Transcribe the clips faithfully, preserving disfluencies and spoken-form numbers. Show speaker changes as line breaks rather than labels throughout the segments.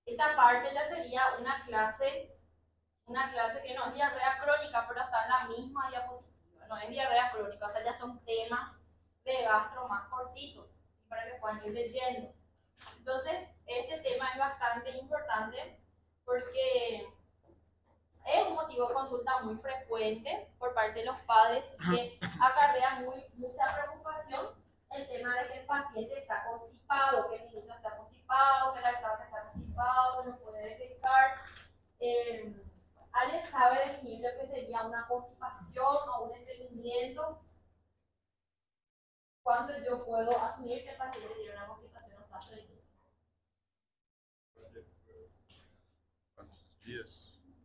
Esta parte ya sería una clase, una clase que no es diarrea crónica, pero está en la misma diapositiva. No es diarrea crónica, o sea, ya son temas de gastro más cortitos, para que puedan ir leyendo. Entonces, este tema es bastante importante porque es un motivo de consulta muy frecuente por parte de los padres que acarrea muy, mucha preocupación el tema de que el paciente está constipado, que el niño está constipado, que la lactante está constipado, que no puede detectar. Eh, ¿Alguien sabe definir lo que sería una constipación o un estreñimiento? ¿Cuándo yo puedo asumir que el paciente tiene una constipación o está estreñido?
¿Cuántos días?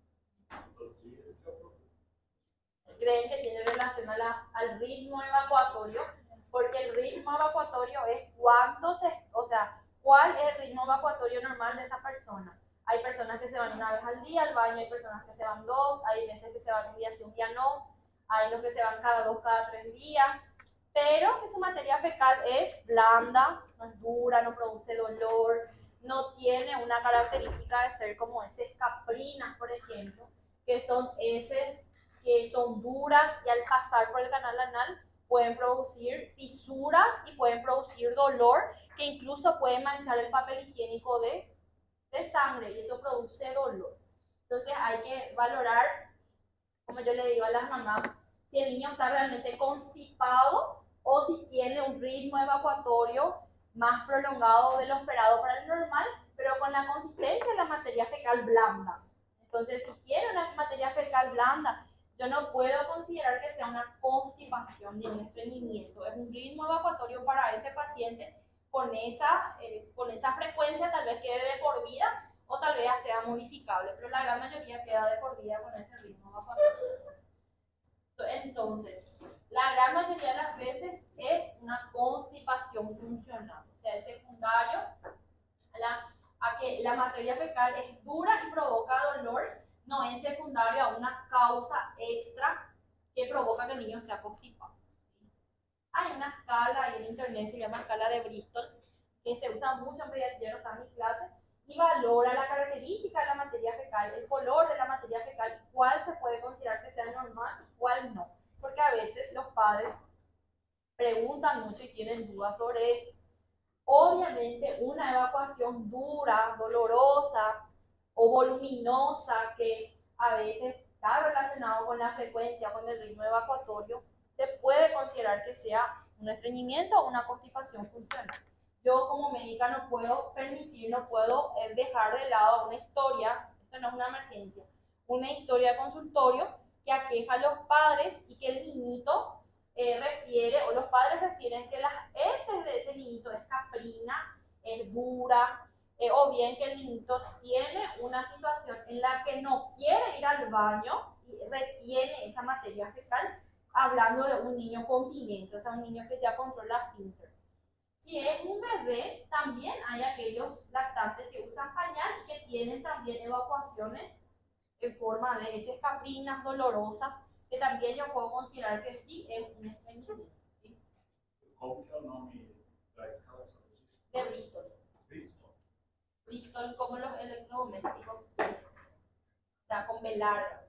Creen que tiene relación a la, al ritmo evacuatorio, porque el ritmo evacuatorio es cuánto se, o sea, cuál es el ritmo evacuatorio normal de esa persona. Hay personas que se van una vez al día al baño, hay personas que se van dos, hay veces que se van un día sí, un día no, hay los que se van cada dos, cada tres días, pero que su materia fecal es blanda, no es dura, no produce dolor, no tiene una característica de ser como heces caprinas, por ejemplo, que son heces que son duras y al pasar por el canal anal pueden producir fisuras y pueden producir dolor que incluso puede manchar el papel higiénico de, de sangre y eso produce dolor. Entonces hay que valorar, como yo le digo a las mamás, si el niño está realmente constipado o si tiene un ritmo evacuatorio más prolongado de lo esperado para el normal, pero con la consistencia de la materia fecal blanda. Entonces, si tiene una materia fecal blanda, yo no puedo considerar que sea una constipación ni un estreñimiento. Es un ritmo evacuatorio para ese paciente con esa, eh, con esa frecuencia, tal vez quede de por vida o tal vez sea modificable, pero la gran mayoría queda de por vida con ese ritmo evacuatorio. Entonces, la gran mayoría de las veces es una constipación funcional, o sea, es secundario a, la, a que la materia fecal es dura y provoca dolor, no es secundario a una causa extra que provoca que el niño sea constipado. Hay una escala ahí en internet, se llama escala de Bristol, que se usa mucho en pediatría, no está en mis clases, y valora la característica de la materia fecal, el color de la materia fecal, cuál se puede considerar que sea normal y cuál no. Porque a veces los padres preguntan mucho y tienen dudas sobre eso. Obviamente una evacuación dura, dolorosa o voluminosa que a veces está relacionado con la frecuencia, con el ritmo evacuatorio, se puede considerar que sea un estreñimiento o una constipación funcional. Yo como médica no puedo permitir, no puedo dejar de lado una historia, esto no es una emergencia, una historia de consultorio que aqueja a los padres y que el niñito eh, refiere, o los padres refieren que las heces de ese niñito es caprina, es dura, eh, o bien que el niñito tiene una situación en la que no quiere ir al baño y retiene esa materia fecal, hablando de un niño continente, o sea, un niño que ya controla esfínter. Si es un bebé, también hay aquellos lactantes que usan pañal y que tienen también evacuaciones en forma de heces caprinas dolorosas, que también yo puedo considerar que sí es un estreñimiento. ¿Sí?
¿Cómo que é o nome da escala de
De Bristol.
Bristol.
Bristol como los electrodomésticos Bristol. O sea, con B larga.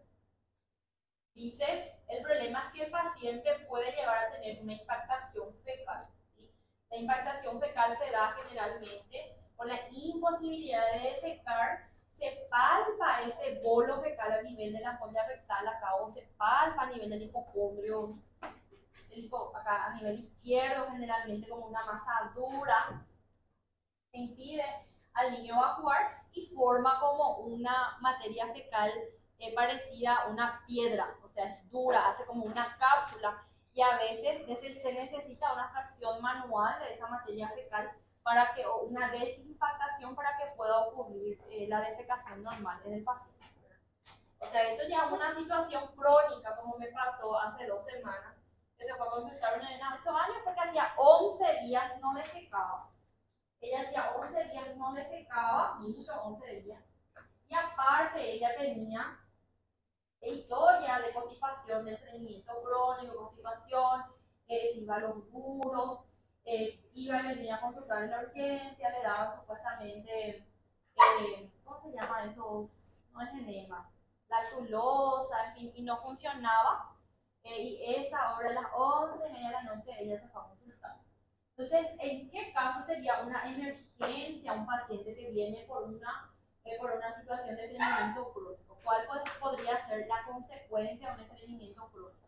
Dice, el problema es que el paciente puede llegar a tener una impactación fecal. ¿Sí? La impactación fecal se da generalmente con la imposibilidad de defecar. Se palpa ese bolo fecal a nivel de la ampolla rectal acá, o se palpa a nivel del hipocondrio, el hipo, acá a nivel izquierdo, generalmente como una masa dura, que impide al niño evacuar y forma como una materia fecal eh, parecida a una piedra, o sea, es dura, hace como una cápsula y a veces se necesita una fracción manual de esa materia fecal para que, o una desimpactación para que pueda ocurrir eh, la defecación normal en el paciente. O sea, eso ya es una situación crónica, como me pasó hace dos semanas, que se fue a consultar una nena de ocho años porque hacía once días no defecaba. Ella hacía once días no defecaba, mucho, once días. Y aparte ella tenía historia de constipación, de estreñimiento crónico, constipación, eh, se iba a los duros, eh, iba y venía a consultar en la urgencia, le daban supuestamente, eh, llama eso? No es enema, lactulosa, en fin, y no funcionaba. Eh, y esa hora, a las once y media de la noche, ella se fue a consultar. Entonces, ¿en qué caso sería una emergencia un paciente que viene por una, eh, por una situación de estreñimiento crónico? ¿Cuál pues, podría ser la consecuencia de un estreñimiento crónico?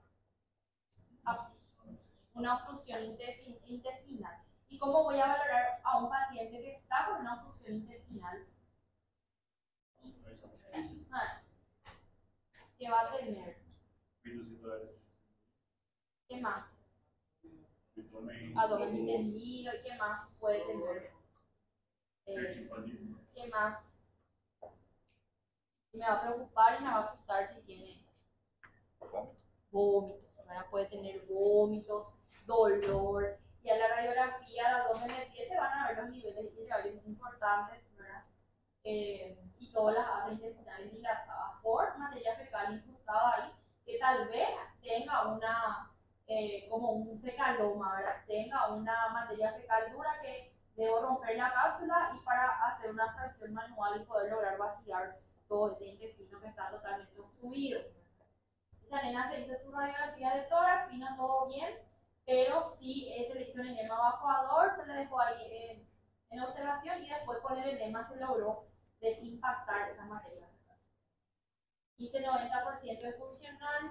Una obstrucción intestinal. ¿Y cómo voy a valorar a un paciente que está con una obstrucción intestinal? Ah, ¿qué va a tener? ¿Qué más? Abdomen distendido, ¿y qué más puede tener? Eh, ¿Qué más? Y me va a preocupar y me va a asustar si tiene vómitos, ¿verdad? Puede tener vómitos, dolor, y a la radiografía de abdomen del pie se van a ver los niveles hidráulicos importantes, ¿verdad? Eh, y todas las asas intestinales dilatadas por materia fecal incrustada ahí, que tal vez tenga una, eh, como un fecaloma, ¿verdad? Tenga una materia fecal dura que debo romper la cápsula y para hacer una extracción manual y poder lograr vaciar todo ese intestino que está totalmente obstruido. Esa nena se hizo su radiografía de tórax, vino todo bien, pero sí se le hizo el enema evacuador, se le dejó ahí en, en observación y después con el enema se logró desimpactar esa materia. Y ese noventa por ciento es funcional.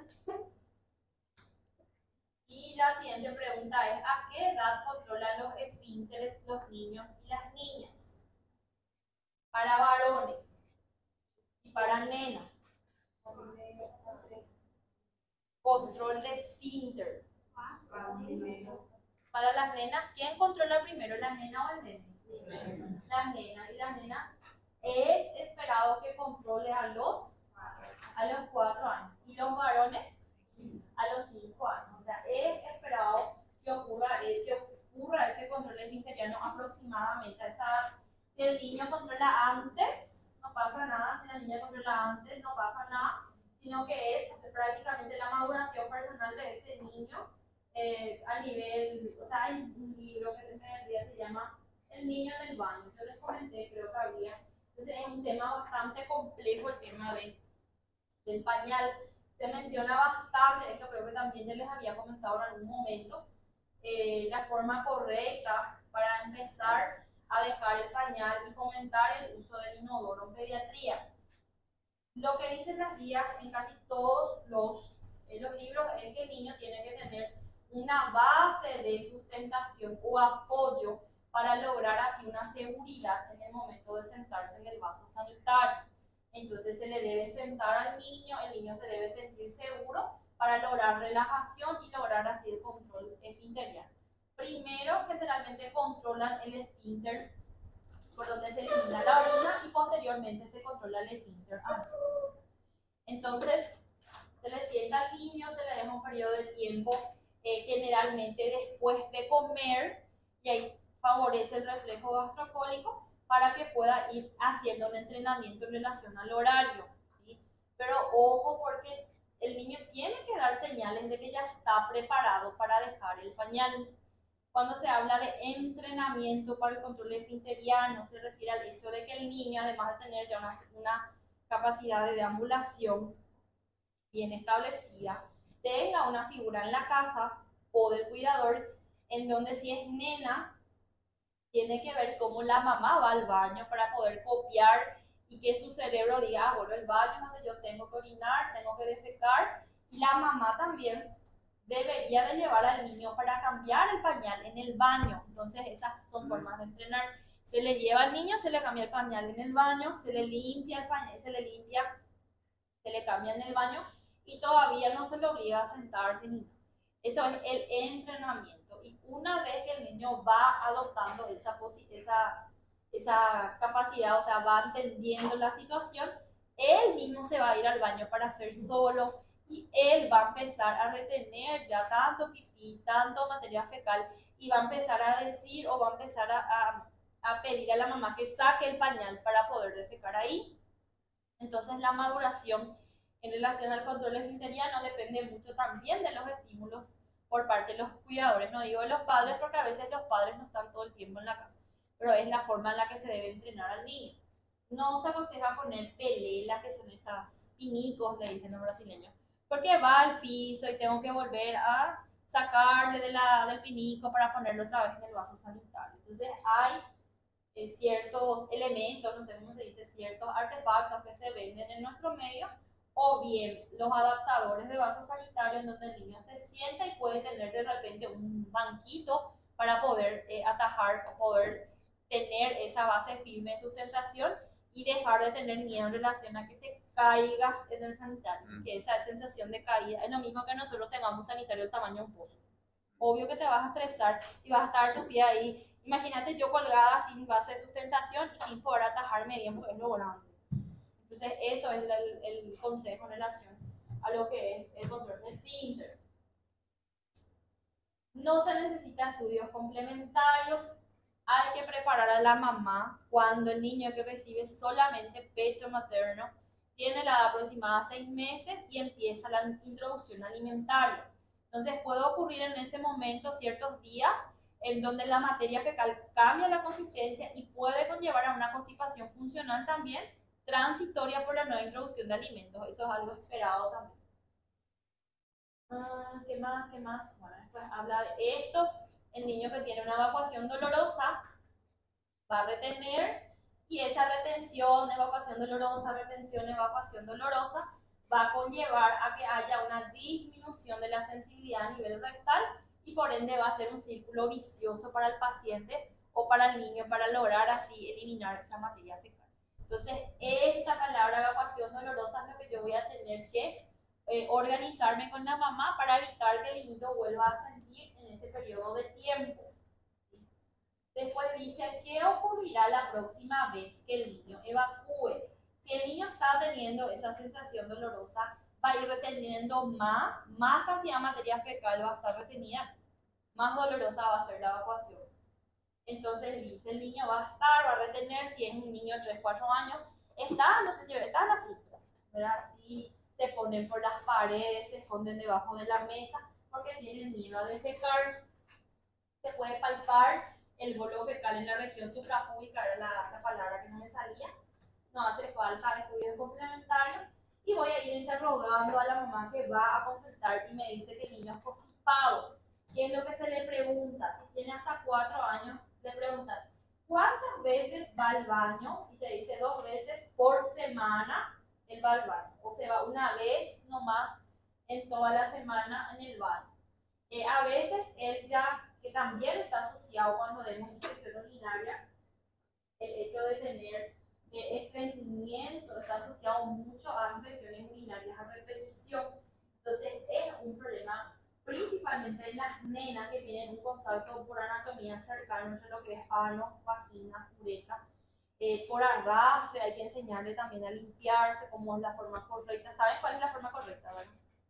Y la siguiente pregunta es: ¿a qué edad controlan los esfínteres los niños y las niñas? Para varones y para nenas. Control de esfínter. Para las nenas, ¿quién controla primero, la nena o el nene? Las nenas. Y las nenas es esperado que controle a los a los cuatro años. Y los varones a los cinco años. O sea, es esperado que ocurra, eh, que ocurra ese control esfinteriano aproximadamente a esa edad. Si el niño controla antes, no pasa nada. Si la niña controla antes, no pasa nada. Sino que es prácticamente la maduración personal de ese niño eh, a nivel, o sea, hay un libro que se me decía, se llama El niño del baño. Yo les comenté, creo que había. Entonces es un tema bastante complejo el tema de, del pañal. Se menciona bastante, esto creo que también ya les había comentado en algún momento, eh, la forma correcta para empezar a dejar el pañal y fomentar el uso del inodoro en pediatría. Lo que dicen las guías en casi todos los, en los libros es que el niño tiene que tener una base de sustentación o apoyo para lograr así una seguridad en el momento de sentarse en el vaso sanitario. Entonces se le debe sentar al niño, el niño se debe sentir seguro para lograr relajación y lograr así el control esfinteriano. Primero, generalmente controlan el esfínter por donde se elimina la orina y posteriormente se controla el esfínter anal. Entonces, se le sienta al niño, se le deja un periodo de tiempo, eh, generalmente después de comer, y ahí favorece el reflejo gastrocólico para que pueda ir haciendo un entrenamiento en relación al horario, ¿sí? Pero ojo, porque el niño tiene que dar señales de que ya está preparado para dejar el pañal. Cuando se habla de entrenamiento para el control esfinteriano, se refiere al hecho de que el niño, además de tener ya una, una capacidad de deambulación bien establecida, tenga una figura en la casa o del cuidador en donde, si es nena, tiene que ver cómo la mamá va al baño para poder copiar y que su cerebro diga: ah, bueno, el baño es donde yo tengo que orinar, tengo que defecar, y la mamá también debería de llevar al niño para cambiar el pañal en el baño. Entonces esas son formas de entrenar. Se le lleva al niño, se le cambia el pañal en el baño, se le limpia el pañal, se le limpia, se le cambia en el baño y todavía no se le obliga a sentarse ni nada. Eso es el entrenamiento. Y una vez que el niño va adoptando esa, esa, esa capacidad, o sea, va entendiendo la situación, él mismo se va a ir al baño para hacer solo, y él va a empezar a retener ya tanto pipí, tanto materia fecal, y va a empezar a decir o va a empezar a, a, a pedir a la mamá que saque el pañal para poder defecar ahí. Entonces la maduración en relación al control esfinteriano depende mucho también de los estímulos por parte de los cuidadores. No digo de los padres, porque a veces los padres no están todo el tiempo en la casa, pero es la forma en la que se debe entrenar al niño. no se aconseja poner pelela, que son esas pinicos, le dicen los brasileños, porque va al piso y tengo que volver a sacarle de la, del pinico para ponerlo otra vez en el vaso sanitario. Entonces hay eh, ciertos elementos, no sé cómo se dice, ciertos artefactos que se venden en nuestro medio, o bien los adaptadores de vasos sanitarios en donde el niño se sienta y puede tener de repente un banquito para poder eh, atajar o poder tener esa base firme de sustentación y dejar de tener miedo en relación a que te caigas en el sanitario, mm. que esa sensación de caída es lo mismo que nosotros tengamos un sanitario del tamaño de un pozo. Obvio que te vas a estresar y vas a estar tu pie ahí. Imagínate yo colgada sin base de sustentación y sin poder atajarme bien, porque es lo grande. Entonces, eso es el, el consejo en relación a lo que es el control de esfínteres. No se necesitan estudios complementarios. Hay que preparar a la mamá cuando el niño que recibe solamente pecho materno tiene la edad aproximada a seis meses y empieza la introducción alimentaria. Entonces puede ocurrir en ese momento ciertos días en donde la materia fecal cambia la consistencia y puede conllevar a una constipación funcional también transitoria por la nueva introducción de alimentos. Eso es algo esperado también. Ah, ¿Qué más? ¿Qué más? Bueno, después habla de esto. El niño que tiene una evacuación dolorosa va a retener y esa retención, evacuación dolorosa, retención, evacuación dolorosa va a conllevar a que haya una disminución de la sensibilidad a nivel rectal y por ende va a ser un círculo vicioso para el paciente o para el niño para lograr así eliminar esa materia fecal. Entonces, esta palabra evacuación dolorosa es lo que yo voy a tener que eh, organizarme con la mamá para evitar que el niño vuelva a sentir en ese periodo de tiempo. Después dice, ¿qué ocurrirá la próxima vez que el niño evacúe? Si el niño está teniendo esa sensación dolorosa, va a ir reteniendo más, más cantidad de materia fecal va a estar retenida, más dolorosa va a ser la evacuación. Entonces dice, el niño va a estar, va a retener, si es un niño de tres, cuatro años, está, no sé, están así, ¿verdad? Así se ponen por las paredes, se esconden debajo de la mesa, porque tienen miedo a defecar. Se puede palpar el bolo fecal en la región suprapúbica, era la, la palabra que no me salía. No hace falta estudios complementarios. Y voy a ir interrogando a la mamá que va a consultar y me dice que el niño es constipado. ¿Qué es lo que se le pregunta? Si tiene hasta cuatro años, le preguntas, ¿cuántas veces va al baño? Y te dice dos veces por semana él va al baño. O se va una vez nomás en toda la semana en el baño. Eh, a veces él ya, que también está asociado cuando vemos infección urinaria, el hecho de tener eh, estreñimiento está asociado mucho a infecciones urinarias a repetición. Entonces es un problema principalmente en las nenas que tienen un contacto por anatomía cercano entre lo que es ano, vagina, uretra. Eh, por arrastre hay que enseñarle también a limpiarse, cómo es la forma correcta. ¿Saben cuál es la forma correcta, verdad?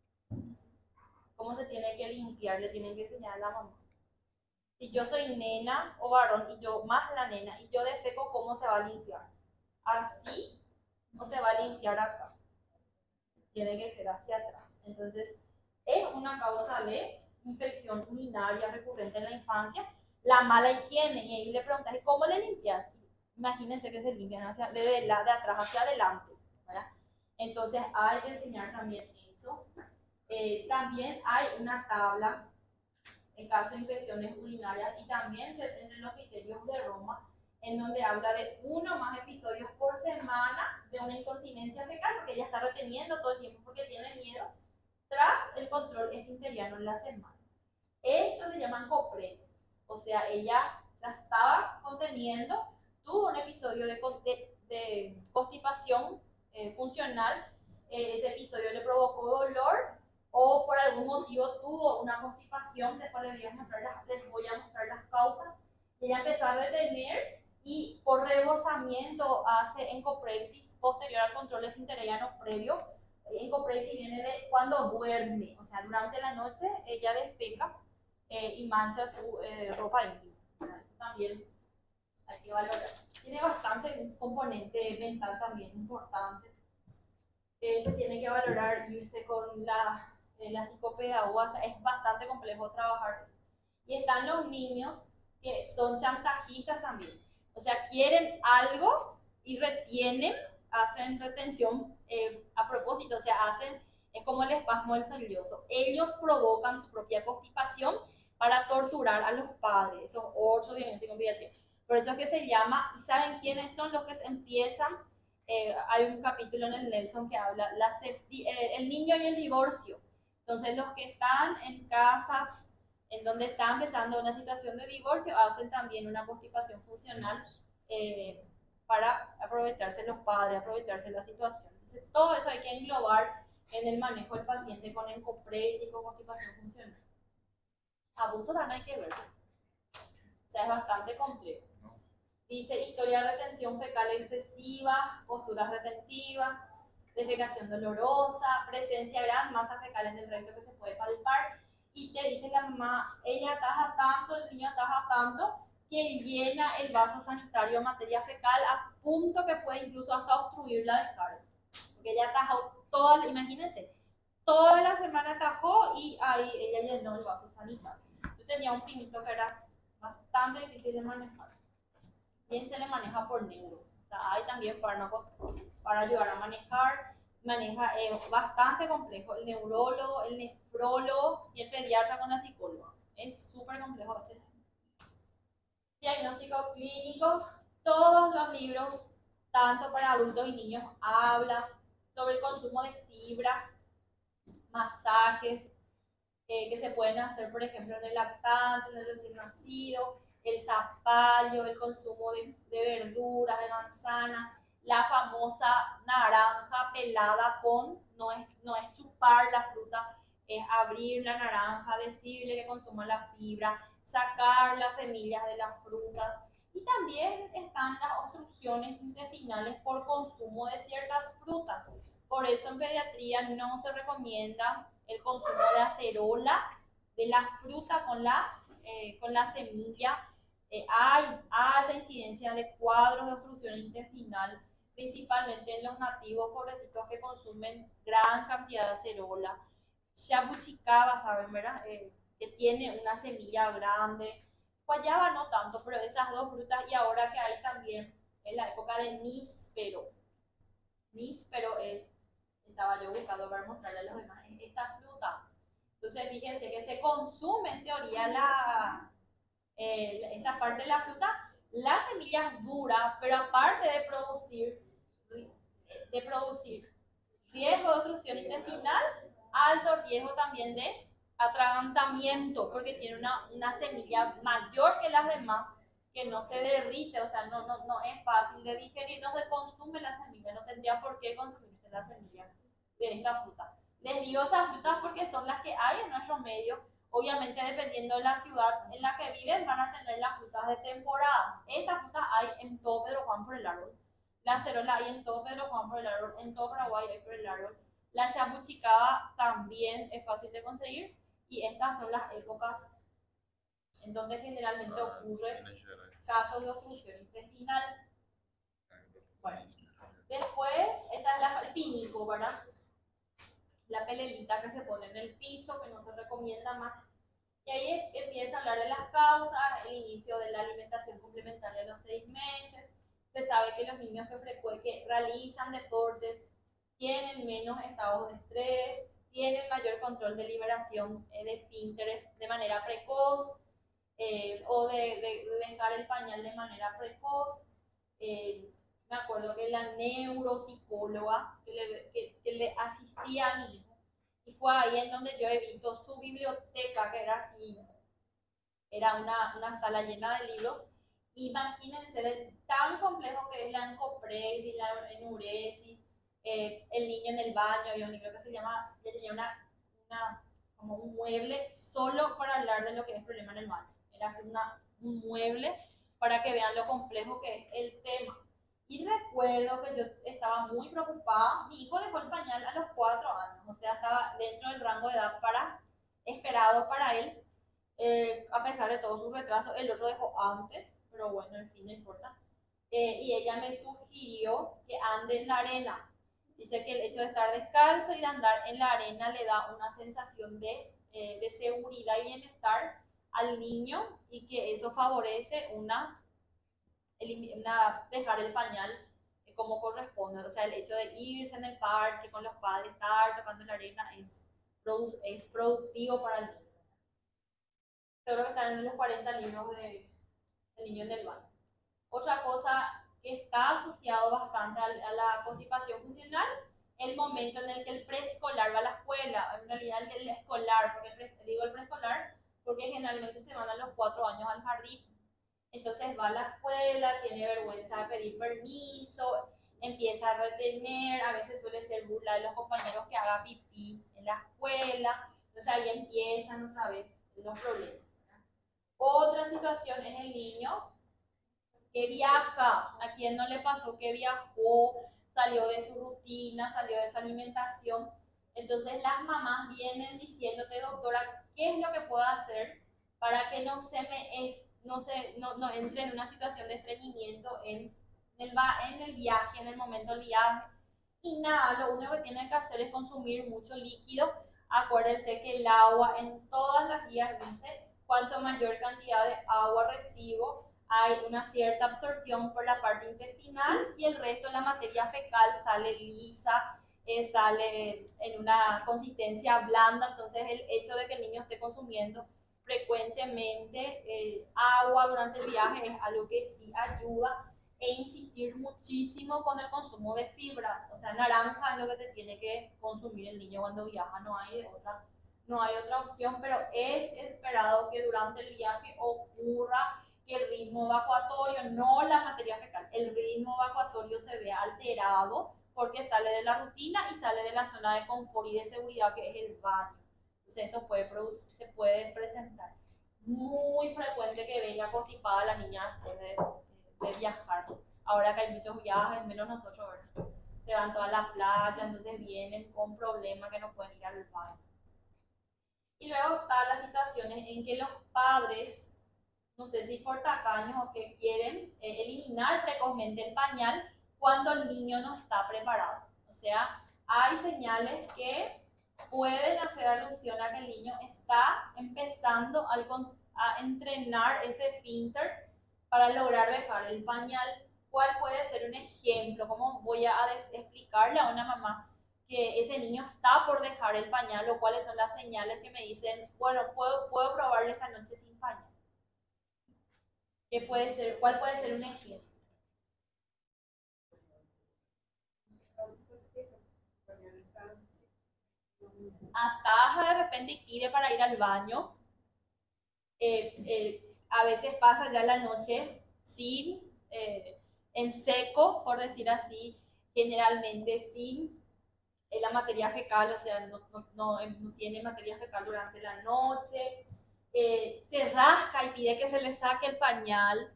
¿Cómo se tiene que limpiar? Le tienen que enseñar a la mamá. Si yo soy nena o varón y yo más la nena y yo defeco, ¿cómo se va a limpiar? Así no se va a limpiar acá. Tiene que ser hacia atrás. Entonces, es una causa de infección urinaria recurrente en la infancia, la mala higiene. Y ahí le preguntas, ¿cómo le limpias? Imagínense que se limpian hacia, de, de, la, de atrás hacia adelante, ¿verdad? Entonces, hay que enseñar también eso. Eh, también hay una tabla en caso de infecciones urinarias y también entre los criterios de Roma, en donde habla de uno o más episodios por semana de una incontinencia fecal, porque ella está reteniendo todo el tiempo porque tiene miedo, tras el control esfinteriano en la semana. Esto se llaman copresis, o sea, ella la estaba conteniendo, tuvo un episodio de, de, de constipación eh, funcional, eh, ese episodio le provocó dolor, o por algún motivo tuvo una constipación, después les voy a mostrar las, les voy a mostrar las causas, y ella empezó a retener y por rebosamiento hace encopresis posterior al control esfinteriano previo. Encopresis viene de cuando duerme, o sea, durante la noche ella defeca eh, y mancha su eh, ropa íntima. Eso también hay que valorar. Tiene bastante un componente mental también importante. Eh, se tiene que valorar irse con la Eh, la psicopedagoga, o sea, es bastante complejo trabajar. Y están los niños que son chantajistas también, o sea, quieren algo y retienen, hacen retención eh, a propósito, o sea, hacen, es como el espasmo del sollozo. Ellos provocan su propia constipación para torturar a los padres, esos ocho diagnósticos en pediatría. Por eso es que se llama, ¿y saben quiénes son los que empiezan? Eh, hay un capítulo en el Nelson que habla la, eh, el niño y el divorcio. Entonces los que están en casas en donde está empezando una situación de divorcio hacen también una constipación funcional eh, para aprovecharse los padres, aprovecharse la situación. Entonces todo eso hay que englobar en el manejo del paciente con encopres y con constipación funcional. Abuso también hay que ver. O sea, es bastante complejo. Dice historia de retención fecal excesiva, posturas retentivas, defecación dolorosa, presencia de gran masa fecal en el recto que se puede palpar. Y te dice la mamá, ella ataja tanto, el niño ataja tanto, que llena el vaso sanitario de materia fecal a punto que puede incluso hasta obstruir la descarga. Porque ella atajó toda, imagínense, toda la semana atajó y ahí ella llenó el vaso sanitario. Yo tenía un primito que era bastante difícil de manejar. Bien se le maneja por neuro. O sea, hay también fármacos para ayudar a manejar. Maneja eh, bastante complejo. El neurólogo, el nefrólogo y el pediatra con la psicóloga. Es súper complejo este tema. Diagnóstico clínico. Todos los libros, tanto para adultos y niños, hablan sobre el consumo de fibras, masajes eh, que se pueden hacer, por ejemplo, en el lactante, en el recién nacido, el zapallo, el consumo de, de verduras, de manzana, la famosa naranja pelada con, no es, no es chupar la fruta, es abrir la naranja, decirle que consuma la fibra, sacar las semillas de las frutas. Y también están las obstrucciones intestinales por consumo de ciertas frutas. Por eso en pediatría no se recomienda el consumo de acerola, de la fruta con la, eh, con la semilla. Eh, hay alta incidencia de cuadros de obstrucción intestinal, principalmente en los nativos pobrecitos que consumen gran cantidad de acerola. Yabuchicaba, ¿saben, verdad? Eh, que tiene una semilla grande. Guayaba no tanto, pero esas dos frutas, y ahora que hay también en la época de níspero. Níspero es, estaba yo buscando para mostrarle a los demás, es esta fruta. Entonces fíjense que se consume en teoría la, eh, esta parte de la fruta, la semilla es dura, pero aparte de producir, de producir riesgo de obstrucción intestinal, alto riesgo también de atragantamiento, porque tiene una, una semilla mayor que las demás, que no se derrite, o sea, no, no, no es fácil de digerir, no se consume la semilla, no tendría por qué consumirse la semilla de esta fruta. Les digo esas frutas porque son las que hay en nuestro medio. Obviamente, dependiendo de la ciudad en la que viven, van a tener las frutas de temporada. Estas frutas hay en todo Pedro Juan por el árbol. La acerola hay en todo Pedro Juan por el árbol, en todo Paraguay hay por el árbol. La yabuchicaba también es fácil de conseguir. Y estas son las épocas en donde generalmente ocurre casos de obstrucción intestinal. Bueno, después, esta es la, el pínico, ¿verdad? La pelelita que se pone en el piso, que no se recomienda más. Y ahí empieza a hablar de las causas, el inicio de la alimentación complementaria a los seis meses. Se sabe que los niños que, que realizan deportes tienen menos estados de estrés, tienen mayor control de liberación eh, de esfínteres de manera precoz, eh, o de, de, de dejar el pañal de manera precoz. Eh, me acuerdo que la neuropsicóloga que le, que, que le asistía a mi hijo, y fue ahí en donde yo he visto su biblioteca, que era así, era una, una sala llena de libros. Imagínense de tan complejo que es la encopresis, la enuresis, eh, el niño en el baño. Había un libro que se llama, que tenía una, una, como un mueble solo para hablar de lo que es problema en el baño. Era así una, un mueble para que vean lo complejo que es el tema. Y recuerdo que yo estaba muy preocupada. Mi hijo dejó el pañal a los cuatro años, o sea, estaba dentro del rango de edad para, esperado para él, eh, a pesar de todo su retraso. El otro dejó antes, pero bueno, en fin, no importa. Eh, y ella me sugirió que ande en la arena. Dice que el hecho de estar descalzo y de andar en la arena le da una sensación de, eh, de seguridad y bienestar al niño, y que eso favorece una, una, dejar el pañal como corresponde. O sea, el hecho de irse en el parque con los padres, estar tocando la arena, es, produ es productivo para el niño. Seguro que están en los cuarenta libros de El niño en el baño. Otra cosa que está asociado bastante a, a la constipación funcional, el momento en el que el preescolar va a la escuela, en realidad el, el escolar, porque el pre, digo el preescolar, porque generalmente se van a los cuatro años al jardín. Entonces va a la escuela, tiene vergüenza de pedir permiso, empieza a retener, a veces suele ser burla de los compañeros que haga pipí en la escuela, entonces ahí empiezan otra vez los problemas. Otra situación es el niño que viaja. ¿A quién no le pasó que viajó, salió de su rutina, salió de su alimentación? Entonces las mamás vienen diciéndote, doctora, ¿qué es lo que puedo hacer para que no se me es, no, se, no, no entre en una situación de estreñimiento en el, en el viaje, en el momento del viaje? Y nada, lo único que tienen que hacer es consumir mucho líquido. Acuérdense que el agua en todas las guías dice, cuanto mayor cantidad de agua recibo, hay una cierta absorción por la parte intestinal y el resto de la materia fecal sale lisa, eh, sale en una consistencia blanda. Entonces el hecho de que el niño esté consumiendo frecuentemente eh, agua durante el viaje es algo que sí ayuda, e insistir muchísimo con el consumo de fibras. O sea, naranja es lo que te tiene que consumir el niño cuando viaja, no hay de otra, no hay otra opción, pero es esperado que durante el viaje ocurra que el ritmo evacuatorio, no la materia fecal, el ritmo evacuatorio se vea alterado porque sale de la rutina y sale de la zona de confort y de seguridad que es el baño. Entonces eso puede producir, se puede presentar. Muy frecuente que venga constipada la niña después de, de viajar. Ahora que hay muchos viajes, menos nosotros, ¿verdad? Se van toda la playa, entonces vienen con problemas que no pueden ir al baño. Y luego están las situaciones en que los padres, no sé si por tacaños o que quieren eh, eliminar precozmente el pañal cuando el niño no está preparado. O sea, hay señales que pueden hacer alusión a que el niño está empezando a, a entrenar ese esfínter para lograr dejar el pañal. ¿Cuál puede ser un ejemplo? ¿Cómo voy a explicarle a una mamá que ese niño está por dejar el pañal, o cuáles son las señales que me dicen, bueno, puedo, puedo probarle esta noche sin pañal? ¿Qué puede ser? ¿Cuál puede ser un ejemplo? Ataja de repente y pide para ir al baño. Eh, eh, a veces pasa ya la noche sin, eh, en seco, por decir así, generalmente sin eh, la materia fecal, o sea, no, no, no, no tiene materia fecal durante la noche. Eh, se rasca y pide que se le saque el pañal.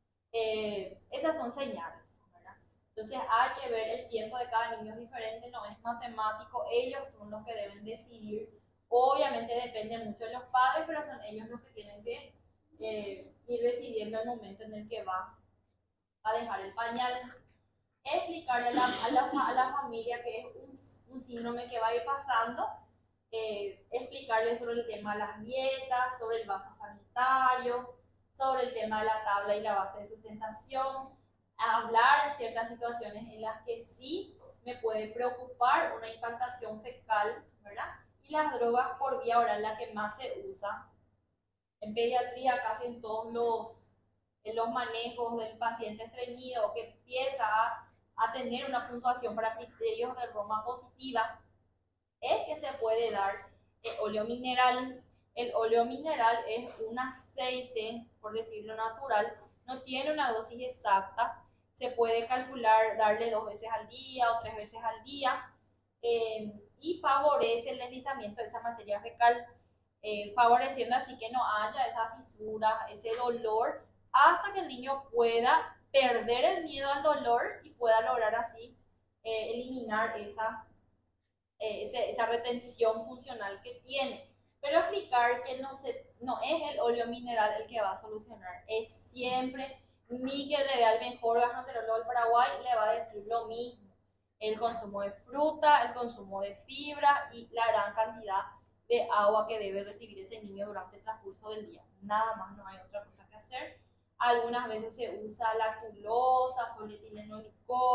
Eh, esas son señales, ¿verdad? Entonces hay que ver el tiempo de cada niño, es diferente, no es matemático, ellos son los que deben decidir. Obviamente depende mucho de los padres, pero son ellos los que tienen que eh, ir decidiendo el momento en el que va a dejar el pañal. Explicarle a la, a la, a la familia que es un, un síndrome que va a ir pasando, eh, explicarle sobre el tema de las dietas, sobre el vaso sanitario, sobre el tema de la tabla y la base de sustentación, hablar en ciertas situaciones en las que sí me puede preocupar una implantación fecal, ¿verdad? Y las drogas por vía oral, la que más se usa en pediatría, casi en todos los, en los manejos del paciente estreñido que empieza a, a tener una puntuación para criterios de Roma positiva, es que se puede dar el óleo mineral. El óleo mineral es un aceite, por decirlo natural, no tiene una dosis exacta, se puede calcular darle dos veces al día o tres veces al día, eh, y favorece el deslizamiento de esa materia fecal, eh, favoreciendo así que no haya esa fisura, ese dolor, hasta que el niño pueda perder el miedo al dolor y pueda lograr así eh, eliminar esa Eh, ese, esa retención funcional que tiene. Pero explicar que no, se, no es el óleo mineral el que va a solucionar, es siempre, ni que le vea el mejor gastroenterólogo del Paraguay le va a decir lo mismo. El consumo de fruta, el consumo de fibra y la gran cantidad de agua que debe recibir ese niño durante el transcurso del día. Nada más, no hay otra cosa que hacer. Algunas veces se usa lactulosa, polietilenolicol,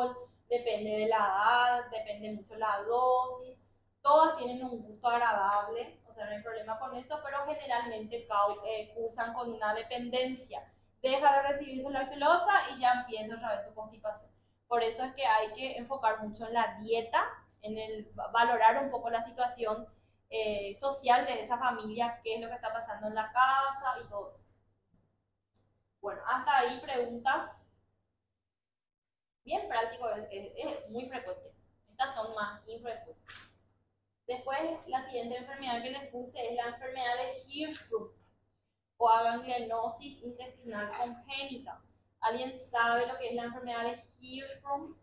depende de la edad, depende mucho la dosis, todas tienen un gusto agradable, o sea, no hay problema con eso, pero generalmente eh, cursan con una dependencia. Deja de recibir su lactulosa y ya empieza otra vez su constipación. Por eso es que hay que enfocar mucho en la dieta, en el valorar un poco la situación eh, social de esa familia, qué es lo que está pasando en la casa y todo eso. Bueno, hasta ahí preguntas. Bien práctico, es, es, es muy frecuente. Estas son más infrecuentes. Después, la siguiente enfermedad que les puse es la enfermedad de Hirschsprung o aganglionitis intestinal congénita. ¿Alguien sabe lo que es la enfermedad de Hirschsprung?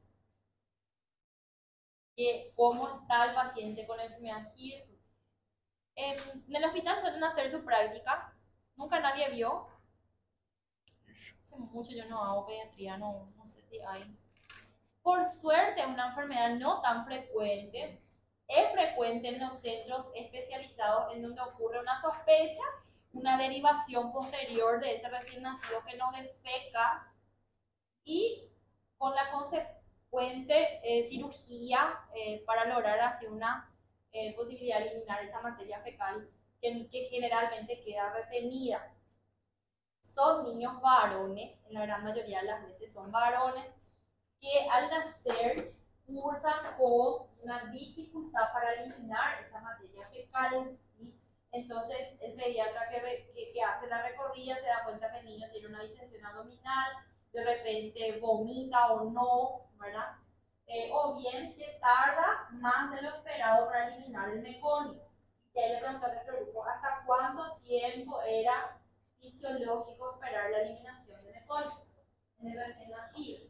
¿Cómo está el paciente con la enfermedad de Hirschsprung? En, en el hospital suelen hacer su práctica. Nunca nadie vio. Hace mucho yo no hago pediatría, no, no sé si hay. Por suerte, es una enfermedad no tan frecuente. Es frecuente en los centros especializados en donde ocurre una sospecha, una derivación posterior de ese recién nacido que no defeca y con la consecuente eh, cirugía eh, para lograr así una eh, posibilidad de eliminar esa materia fecal que, que generalmente queda retenida. Son niños varones, en la gran mayoría de las veces son varones, que al nacer cursan con una dificultad para eliminar esa materia fecal, ¿sí? Entonces el pediatra que, re, que, que hace la recorrida se da cuenta que el niño tiene una distensión abdominal, de repente vomita o no, ¿verdad? Eh, o bien que tarda más de lo esperado para eliminar el meconio. Y ahí le pregunté al grupo, ¿hasta cuánto tiempo era fisiológico esperar la eliminación del meconio en el recién nacido?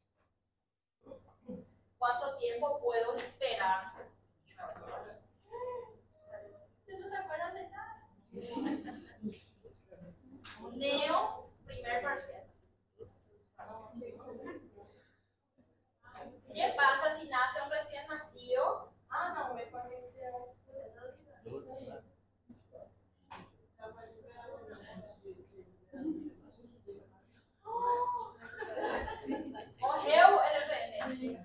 ¿Cuánto tiempo puedo esperar? ¿Ustedes no se acuerdan de nada? Neo, primer parcial. ¿Qué pasa si nace un recién nacido? Ah, no, me parece. Ojeo L R N.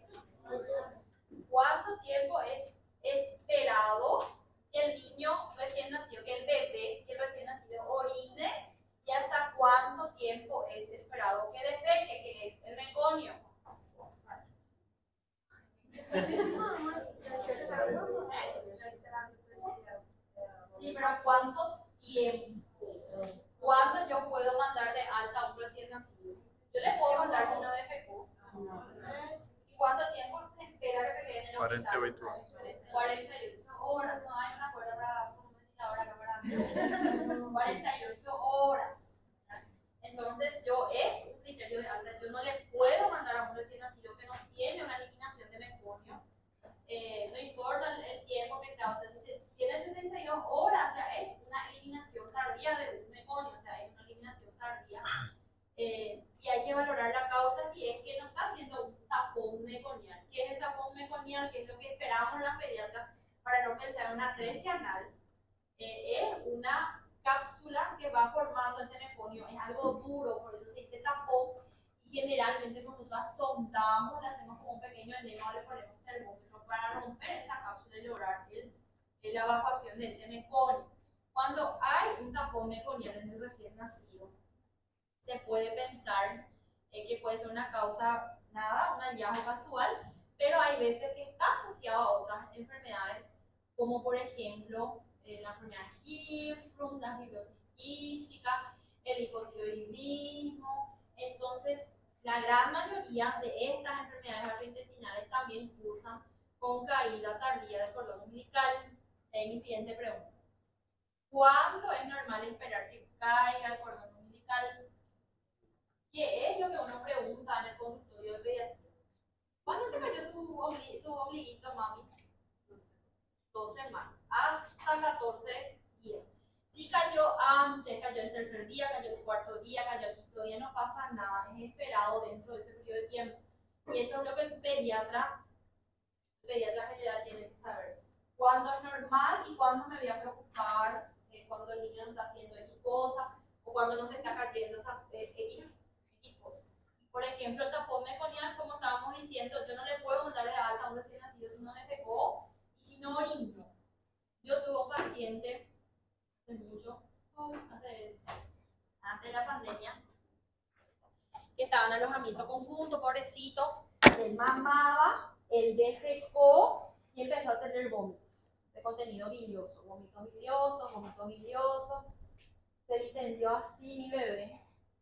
¿Cuánto tiempo es esperado que el niño recién nacido, que el bebé, que el recién nacido orine? ¿Y hasta cuánto tiempo es esperado que defeque, que es el meconio? Sí, pero ¿cuánto tiempo? ¿Cuándo yo puedo mandar de alta a un recién nacido? Yo le puedo mandar si no defecó. ¿Y cuánto tiempo se espera que se quede en el hospital? cuarenta y ocho horas. No hay una acuerdo para un ventilador acá para cuarenta y ocho horas. Entonces, yo es un criterio de alta. Yo no le puedo mandar a un recién nacido que no tiene una eliminación de meconio. Eh, no importa el, el tiempo que tenga, o sea, si se, tiene sesenta y dos horas, ya es una eliminación tardía de un meconio, o sea, es una eliminación tardía. Eh, y hay que valorar la causa si es que no está haciendo un tapón meconial. ¿Qué es el tapón meconial? ¿Qué es lo que esperamos las pediatras para no pensar en una atresia anal? Eh, es una cápsula que va formando ese meconio, es algo duro, por eso se dice tapón. Y generalmente nosotros sondamos, le hacemos como un pequeño enema, le ponemos termómetro para romper esa cápsula y lograr el, el, la evacuación de ese meconio. Cuando hay un tapón meconial en el recién nacido, se puede pensar eh, que puede ser una causa, nada, un hallazgo casual, pero hay veces que está asociado a otras enfermedades, como por ejemplo eh, la enfermedad de Hirschsprung, la fibrosis quística, el hipotiroidismo. Entonces, la gran mayoría de estas enfermedades gastrointestinales también cursan con caída tardía del cordón umbilical. Es mi siguiente pregunta. ¿Cuándo es normal esperar que caiga el cordón umbilical? ¿Qué es lo que uno pregunta en el consultorio de pediatría? ¿Cuándo se cayó su, omli su ombliguito, mami? Dos semanas, hasta catorce días. Si cayó antes, cayó el tercer día, cayó el cuarto día, cayó el quinto día, no pasa nada, es esperado dentro de ese periodo de tiempo. Y eso es lo que el pediatra, el pediatra general tiene que saber. ¿Cuándo es normal y cuándo me voy a preocupar? Eh, cuando el niño no está haciendo X cosa o cuando no se está cayendo esa eh, X, X cosa. Por ejemplo, el tapón meconial, como estábamos diciendo, yo no le puedo mandar de alta a un recién nacido si no defecó y si no orinó. Yo tuve un paciente hace mucho, hace, antes de la pandemia, que estaba en alojamiento conjunto, pobrecito, él mamaba, él defecó y empezó a tener vómitos de contenido bilioso, vómitos biliosos, vómitos biliosos, se distendió así mi bebé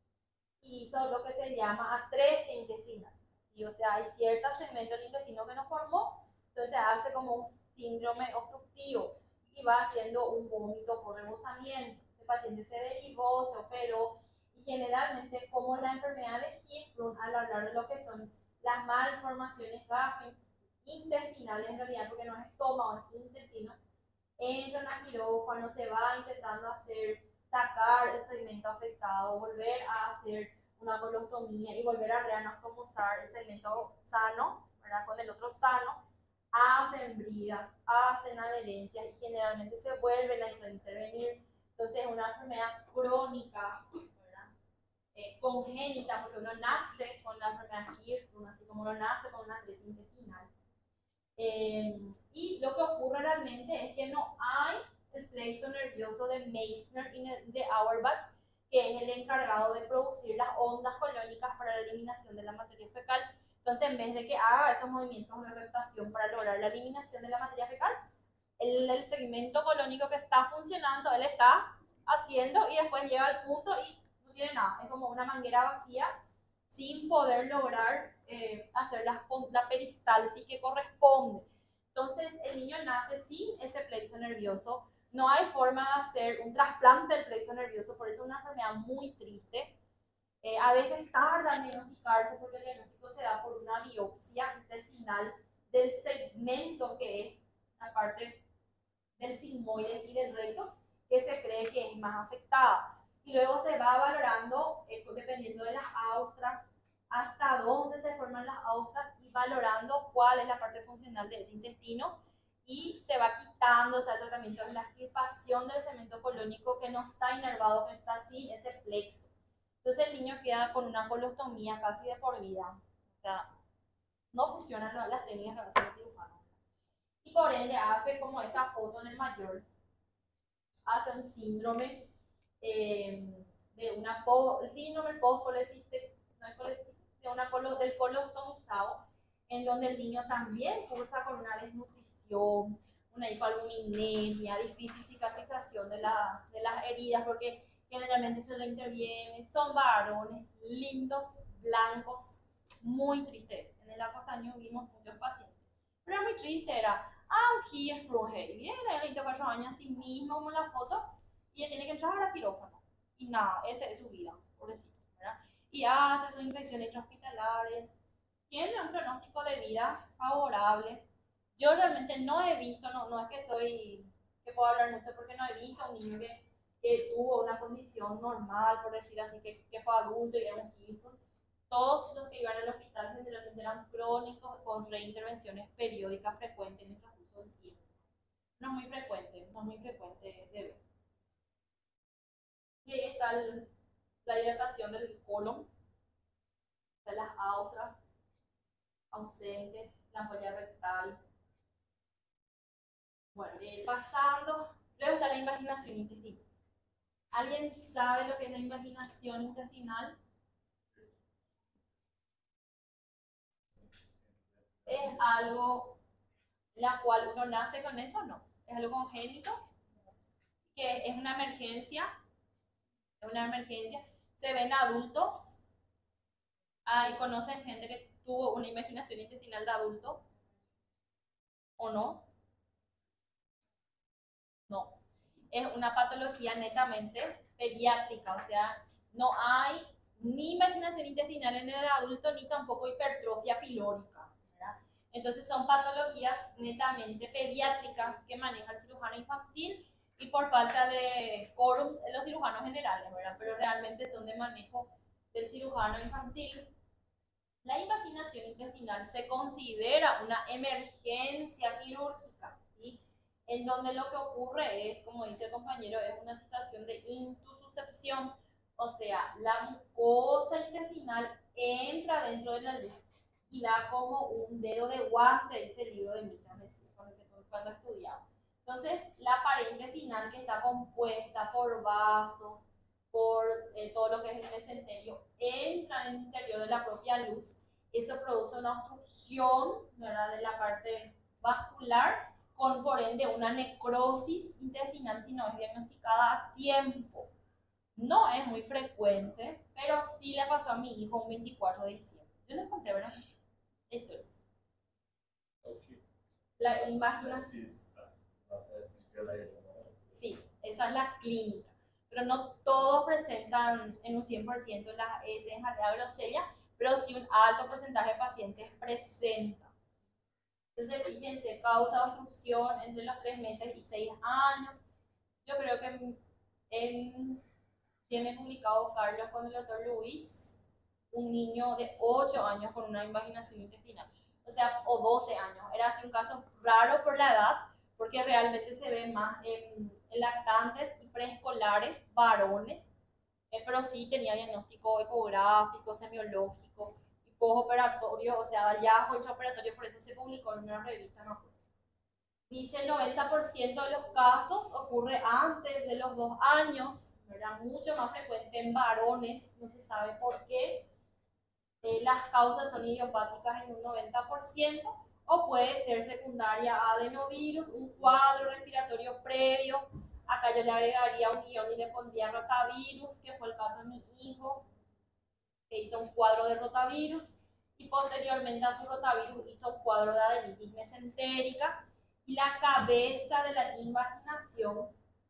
y hizo lo que se llama atresia intestinal. Y, o sea, hay ciertos segmentos del intestino que no formó, entonces hace como un síndrome obstructivo y va haciendo un vómito por rebosamiento. El paciente se derivó, se operó y generalmente, como la enfermedad de Hirschsprung, al hablar de lo que son las malformaciones gastrointestinales, en realidad, porque no es estómago, es intestino, entra en el quirófano, se va intentando hacer, sacar el segmento afectado, volver a hacer una colostomía y volver a reanastomosar el segmento sano, ¿verdad? Con el otro sano, hacen bridas, hacen adherencias y generalmente se vuelven a intervenir. Entonces es una enfermedad crónica, ¿verdad? Eh, congénita, porque uno nace con la enfermedad Hirschsprung, así como uno nace con una atresia intestinal. Eh, y lo que ocurre realmente es que no hay el plexo nervioso de Meissner y de Auerbach, que es el encargado de producir las ondas colónicas para la eliminación de la materia fecal. Entonces, en vez de que haga esos movimientos de rotación para lograr la eliminación de la materia fecal, el, el segmento colónico que está funcionando, él está haciendo y después llega al punto y no tiene nada. Es como una manguera vacía sin poder lograr eh, hacer la, la peristalsis que corresponde. Entonces, el niño nace sin ese plexo nervioso. No hay forma de hacer un trasplante del plexo nervioso, por eso es una enfermedad muy triste. Eh, a veces tarda en diagnosticarse porque el diagnóstico se da por una biopsia intestinal del segmento que es la parte del sigmoide y del recto, que se cree que es más afectada. Y luego se va valorando, eh, dependiendo de las austras, hasta dónde se forman las austras y valorando cuál es la parte funcional de ese intestino. Y se va quitando, o sea, el tratamiento de la extirpación del segmento colónico que no está inervado, que está sin ese plexo. Entonces el niño queda con una colostomía casi de por vida. O sea, no funcionan las técnicas que va a hacer el cirujano. Y por ende hace como esta foto en el mayor, hace un síndrome eh, de una el síndrome post-coleciste, no es coleciste, de una colo, del colostomizado, en donde el niño también cursa con una desnutrición, una hipoalbuminemia, difícil cicatrización de, la, de las heridas, porque generalmente se lo interviene, son varones lindos, blancos, muy tristes. En el acostaño vimos muchos pacientes, pero muy triste era, ah, un Hirschsprung, viene de veinticuatro años así mismo como en la foto, y ella tiene que entrar al quirófano. Y nada, esa es su vida, pobrecito, ¿verdad? Y hace sus infecciones intrahospitalares, tiene un pronóstico de vida favorable. Yo realmente no he visto, no, no es que soy, que puedo hablar mucho porque no he visto a un niño que, que tuvo una condición normal, por decir así, que, que fue adulto y era un Hirschsprung. Todos los que iban al hospital generalmente eran crónicos con reintervenciones periódicas frecuentes en el transcurso del tiempo. No es muy frecuente, no es muy frecuente de ver. Y ahí está el, la dilatación del colon, de las austras ausentes, la ampolla rectal. Bueno, eh, pasando, luego está la invaginación intestinal. ¿Alguien sabe lo que es la invaginación intestinal? ¿Es algo la cual uno nace con eso? No. ¿Es algo congénito? Que es una emergencia. Es una emergencia. Se ven adultos. Ay, ¿conocen gente que tuvo una invaginación intestinal de adulto? ¿O no? No. Es una patología netamente pediátrica, o sea, no hay ni invaginación intestinal en el adulto ni tampoco hipertrofia pilórica, ¿verdad? Entonces son patologías netamente pediátricas que maneja el cirujano infantil y por falta de quórum de los cirujanos generales, ¿verdad? Pero realmente son de manejo del cirujano infantil. La invaginación intestinal se considera una emergencia quirúrgica, ¿sí? En donde lo que ocurre es, como dice el compañero, es una situación de intususcepción, O sea, la mucosa intestinal entra dentro de la luz y da como un dedo de guante, dice el libro de Michas Messier, cuando, cuando estudiaba. Entonces, la pared intestinal, que está compuesta por vasos, por eh, todo lo que es el mesenterio, entra en el interior de la propia luz. Eso produce una obstrucción, ¿verdad?, de la parte vascular, con por ende una necrosis intestinal si no es diagnosticada a tiempo. No es muy frecuente, pero sí le pasó a mi hijo un veinticuatro de diciembre. Yo les conté, ¿verdad? Esto.
Okay.
La imaginación.
Sí,
esa es la clínica. Pero no todos presentan en un cien por ciento las heces en jalea grosella, pero sí un alto porcentaje de pacientes presenta. Entonces, fíjense, causa obstrucción entre los tres meses y seis años. Yo creo que en, en, tiene publicado Carlos con el doctor Luis, un niño de ocho años con una invaginación intestinal, o sea, o doce años. Era así un caso raro por la edad, porque realmente se ve más en, en lactantes y preescolares varones, eh, pero sí tenía diagnóstico ecográfico, semiológico y postoperatorio, o sea, ya intraoperatorio, por eso se publicó en una revista, ¿no? Dice el noventa por ciento de los casos ocurre antes de los dos años, ¿verdad? Mucho más frecuente en varones, no se sabe por qué. Eh, las causas son idiopáticas en un noventa por ciento, o puede ser secundaria a adenovirus, un cuadro respiratorio previo. Acá yo le agregaría un guión y le pondría rotavirus, que fue el caso de mi hijo, que hizo un cuadro de rotavirus, y posteriormente a su rotavirus hizo un cuadro de adenitis mesentérica. Y la cabeza de la invaginación,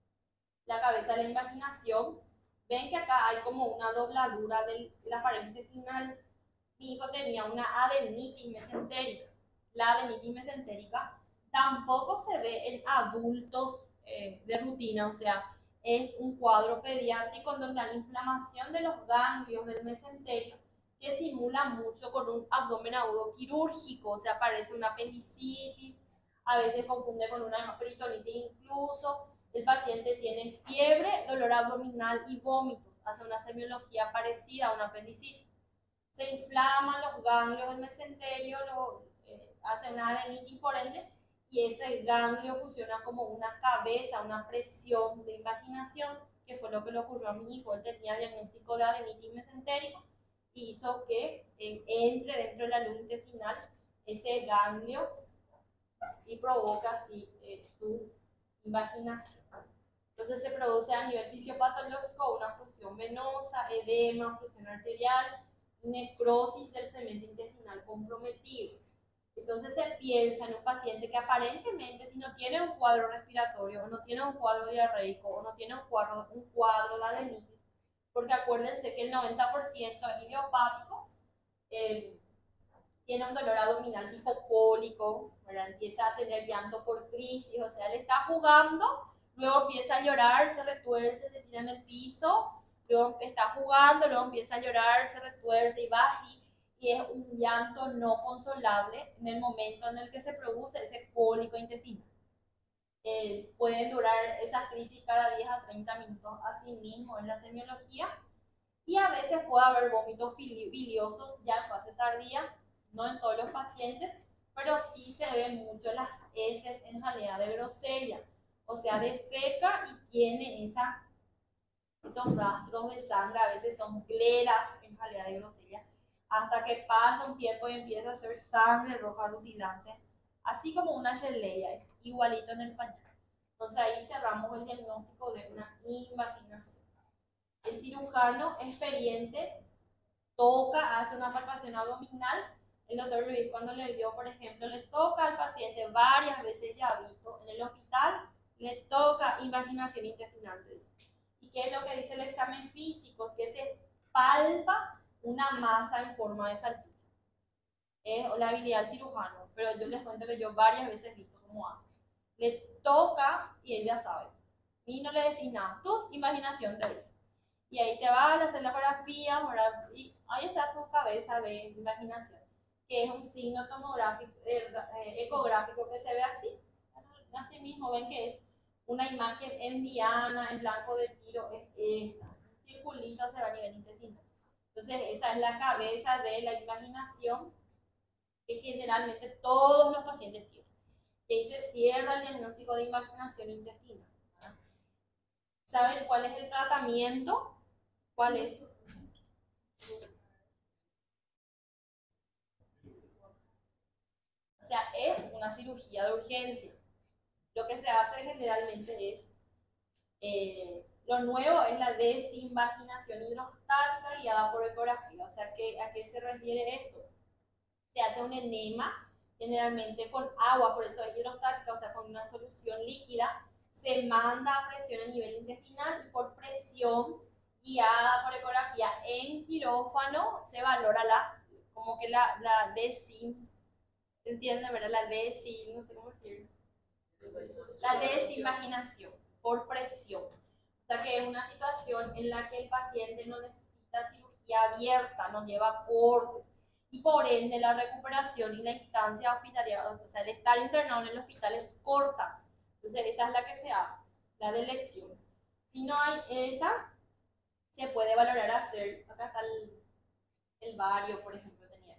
la cabeza de la invaginación, ven que acá hay como una dobladura de la pared intestinal. Mi hijo tenía una adenitis mesentérica. La adenitis mesentérica tampoco se ve en adultos eh, de rutina, o sea, es un cuadro pediátrico donde hay inflamación de los ganglios del mesenterio que simula mucho con un abdomen agudo quirúrgico, o sea, parece una apendicitis, a veces confunde con una peritonitis incluso. El paciente tiene fiebre, dolor abdominal y vómitos, hace una semiología parecida a una apendicitis. Se inflaman los ganglios del mesenterio, lo, eh, hace una adenitis por ende, y ese ganglio funciona como una cabeza, una presión de invaginación, que fue lo que le ocurrió a mi hijo. Él tenía diagnóstico de adenitis mesentérico y hizo que eh, entre dentro de la luz intestinal ese ganglio y provoca así eh, su invaginación. Entonces se produce a nivel fisiopatológico una obstrucción venosa, edema, obstrucción arterial, necrosis del cemento intestinal comprometido. Entonces se piensa en un paciente que aparentemente, si no tiene un cuadro respiratorio, o no tiene un cuadro diarreico, o no tiene un cuadro, un cuadro de adenitis, porque acuérdense que el noventa por ciento es idiopático, eh, tiene un dolor abdominal tipo cólico, ¿verdad? Empieza a tener llanto por crisis, o sea, le está jugando, luego empieza a llorar, se retuerce, se tira en el piso, luego está jugando, luego empieza a llorar, se retuerce y va así, y es un llanto no consolable en el momento en el que se produce ese cólico intestinal. Eh, pueden durar esas crisis cada diez a treinta minutos, así mismo en la semiología, y a veces puede haber vómitos biliosos ya en fase tardía, no en todos los pacientes, pero sí se ven mucho las heces en jalea de grosella, o sea, defeca y tiene esa, esos rastros de sangre, a veces son gleras en jalea de grosella, hasta que pasa un tiempo y empieza a hacer sangre roja rutilante, así como una Shirleya, es igualito en el pañal. Entonces ahí cerramos el diagnóstico de una invaginación. El cirujano experiente toca, hace una palpación abdominal. El doctor Luis, cuando le dio, por ejemplo, le toca al paciente varias veces, ya visto, en el hospital, le toca invaginación intestinal. ¿Y qué es lo que dice el examen físico? Que se palpa una masa en forma de salchicha. Es la habilidad del cirujano, pero yo les cuento que yo varias veces he visto cómo hace. Le toca y él ya sabe. Y no le decís nada, tu imaginación te dice. Y ahí te va a hacer la ecografía, y ahí está su cabeza de imaginación, que es un signo tomográfico, eh, ecográfico que se ve así. Así mismo ven que es una imagen en diana, en blanco de tiro, es esta. Un circulito se va a nivel intestinal. Entonces, esa es la cabeza de la imaginación que generalmente todos los pacientes tienen. Que ahí se cierra el diagnóstico de imaginación intestinal. ¿Verdad? ¿Saben cuál es el tratamiento? ¿Cuál es? O sea, es una cirugía de urgencia. Lo que se hace generalmente es, eh, lo nuevo es la desinvaginación hidrostática guiada por ecografía. O sea, ¿qué, ¿a qué se refiere esto? Se hace un enema, generalmente con agua, por eso es hidrostática, o sea, con una solución líquida. Se manda a presión a nivel intestinal y por presión guiada por ecografía en quirófano se valora la, como que la, la desin, ¿entienden, verdad? La desin, no sé cómo decirlo. La desinvaginación por presión. O sea que es una situación en la que el paciente no necesita cirugía abierta, no lleva cortes. Y por ende la recuperación y la instancia hospitalaria, o sea, el estar internado en el hospital es corta. Entonces esa es la que se hace, la de elección. Si no hay esa, se puede valorar hacer, acá está el, el vario, por ejemplo, tenía.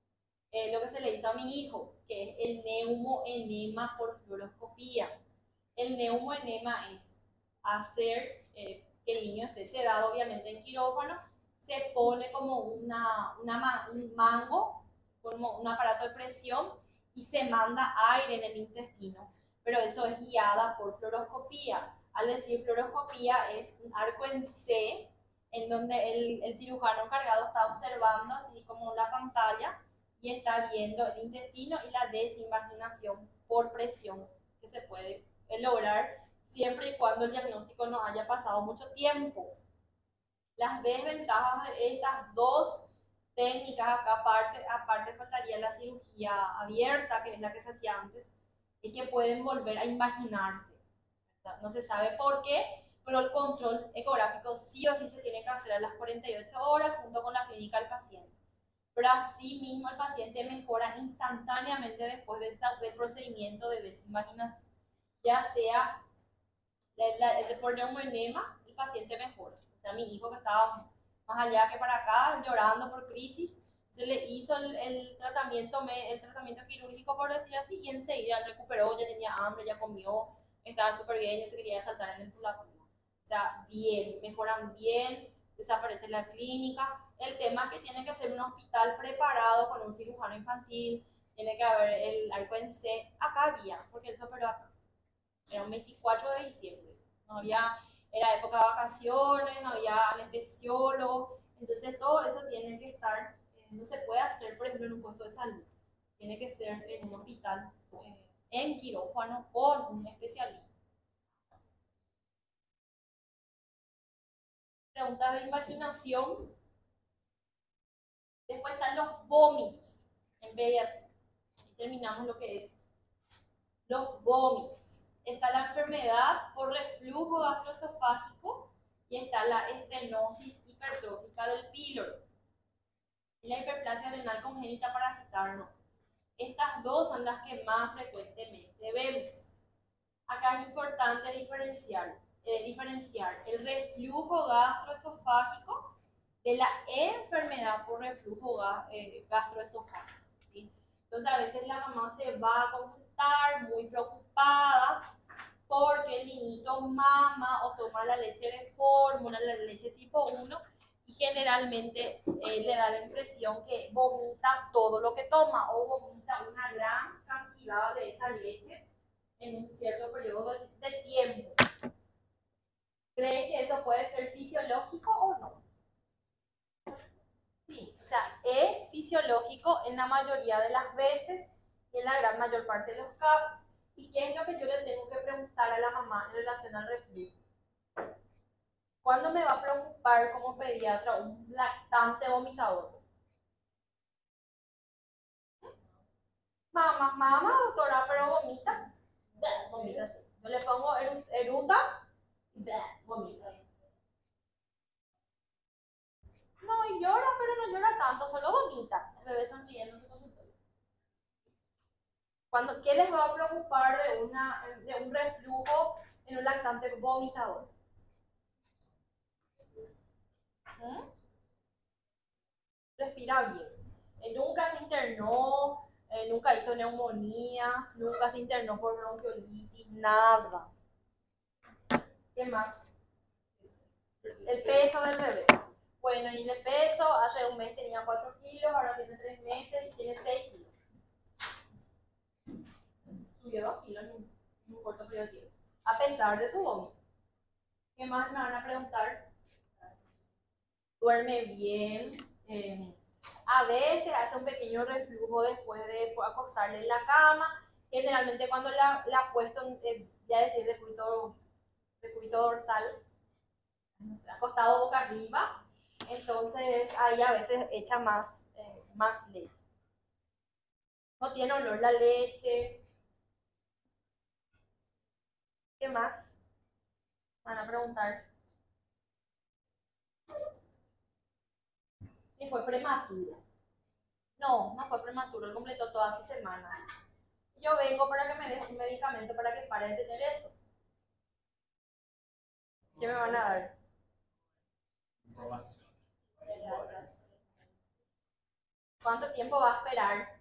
Eh, lo que se le hizo a mi hijo, que es el neumoenema por fluoroscopía. El neumoenema es hacer eh, que el niño esté sedado, obviamente en quirófano, se pone como una, una, un mango, como un aparato de presión y se manda aire en el intestino, pero eso es guiada por fluoroscopía. Al decir fluoroscopía es un arco en C, en donde el, el cirujano encargado está observando así como la pantalla y está viendo el intestino y la desinvaginación por presión que se puede lograr siempre y cuando el diagnóstico no haya pasado mucho tiempo. Las desventajas de estas dos técnicas, acá aparte, aparte faltaría la cirugía abierta, que es la que se hacía antes, es que pueden volver a imaginarse. No se sabe por qué, pero el control ecográfico sí o sí se tiene que hacer a las cuarenta y ocho horas junto con la clínica del paciente. Pero así mismo el paciente mejora instantáneamente después de esta, del procedimiento de desinvaginación. Ya sea el, el de por neumoenema, el paciente mejora. O sea, mi hijo que estaba más allá que para acá, llorando por crisis, se le hizo el, el, tratamiento, el tratamiento quirúrgico, por decir así, y enseguida recuperó, ya tenía hambre, ya comió, estaba súper bien, ya se quería saltar en el puláculo. O sea, bien, mejoran bien, desaparece la clínica. El tema es que tiene que ser un hospital preparado con un cirujano infantil, tiene que haber el arco en C. Acá había, porque él se operó acá. Era un veinticuatro de diciembre. No había, era época de vacaciones, no había anestesiólogo. Entonces todo eso tiene que estar, eh, no se puede hacer, por ejemplo, en un puesto de salud. Tiene que ser en un hospital, eh, en quirófano, con un especialista. Preguntas de imaginación. Después están los vómitos en pediatría. Y terminamos lo que es los vómitos. Está la enfermedad por reflujo gastroesofágico y está la estenosis hipertrófica del píloro. Y la hiperplasia renal congénita parasitar no. Estas dos son las que más frecuentemente vemos. Acá es importante diferenciar, eh, diferenciar el reflujo gastroesofágico de la enfermedad por reflujo eh, gastroesofágico, ¿sí? Entonces a veces la mamá se va a consultar muy preocupada porque el niñito mama o toma la leche de fórmula, la leche tipo uno, y generalmente eh, le da la impresión que vomita todo lo que toma o vomita una gran cantidad de esa leche en un cierto periodo de, de tiempo. ¿Creen que eso puede ser fisiológico o no? Sí, o sea, es fisiológico en la mayoría de las veces y en la gran mayor parte de los casos. ¿Y qué es lo que yo le tengo que preguntar a la mamá en relación al reflujo? ¿Cuándo me va a preocupar como pediatra un lactante vomitador? Mamá, mamá, doctora, pero vomita. Vomita, sí. Yo le pongo eruta, vomita. No, y llora, pero no llora tanto, solo vomita. El bebé sonriendo en su consultorio. Cuando, ¿qué les va a preocupar de, una, de un reflujo en un lactante vomitador? ¿Mm? Respira bien. Eh, nunca se internó, eh, nunca hizo neumonías, nunca se internó por bronquiolitis, nada. ¿Qué más? El peso del bebé. Bueno, y de peso, hace un mes tenía cuatro kilos, ahora tiene tres meses y tiene seis kilos. Subió dos kilos en un corto periodo de tiempo, a pesar de su vómito. ¿Qué más me van a preguntar? Duerme bien. Eh, a veces hace un pequeño reflujo después de acostarle en la cama. Generalmente cuando la, la acuesto, eh, ya decir de cúbito, de cúbito dorsal, acostado boca arriba, entonces ahí a veces echa más, eh, más leche. No tiene olor la leche. ¿Qué más? Van a preguntar. Si fue prematuro. No, no fue prematuro, él completó todas sus semanas. Yo vengo para que me des un medicamento para que pare de tener eso. ¿Qué me van a dar?
Información.
¿Cuánto tiempo va a esperar?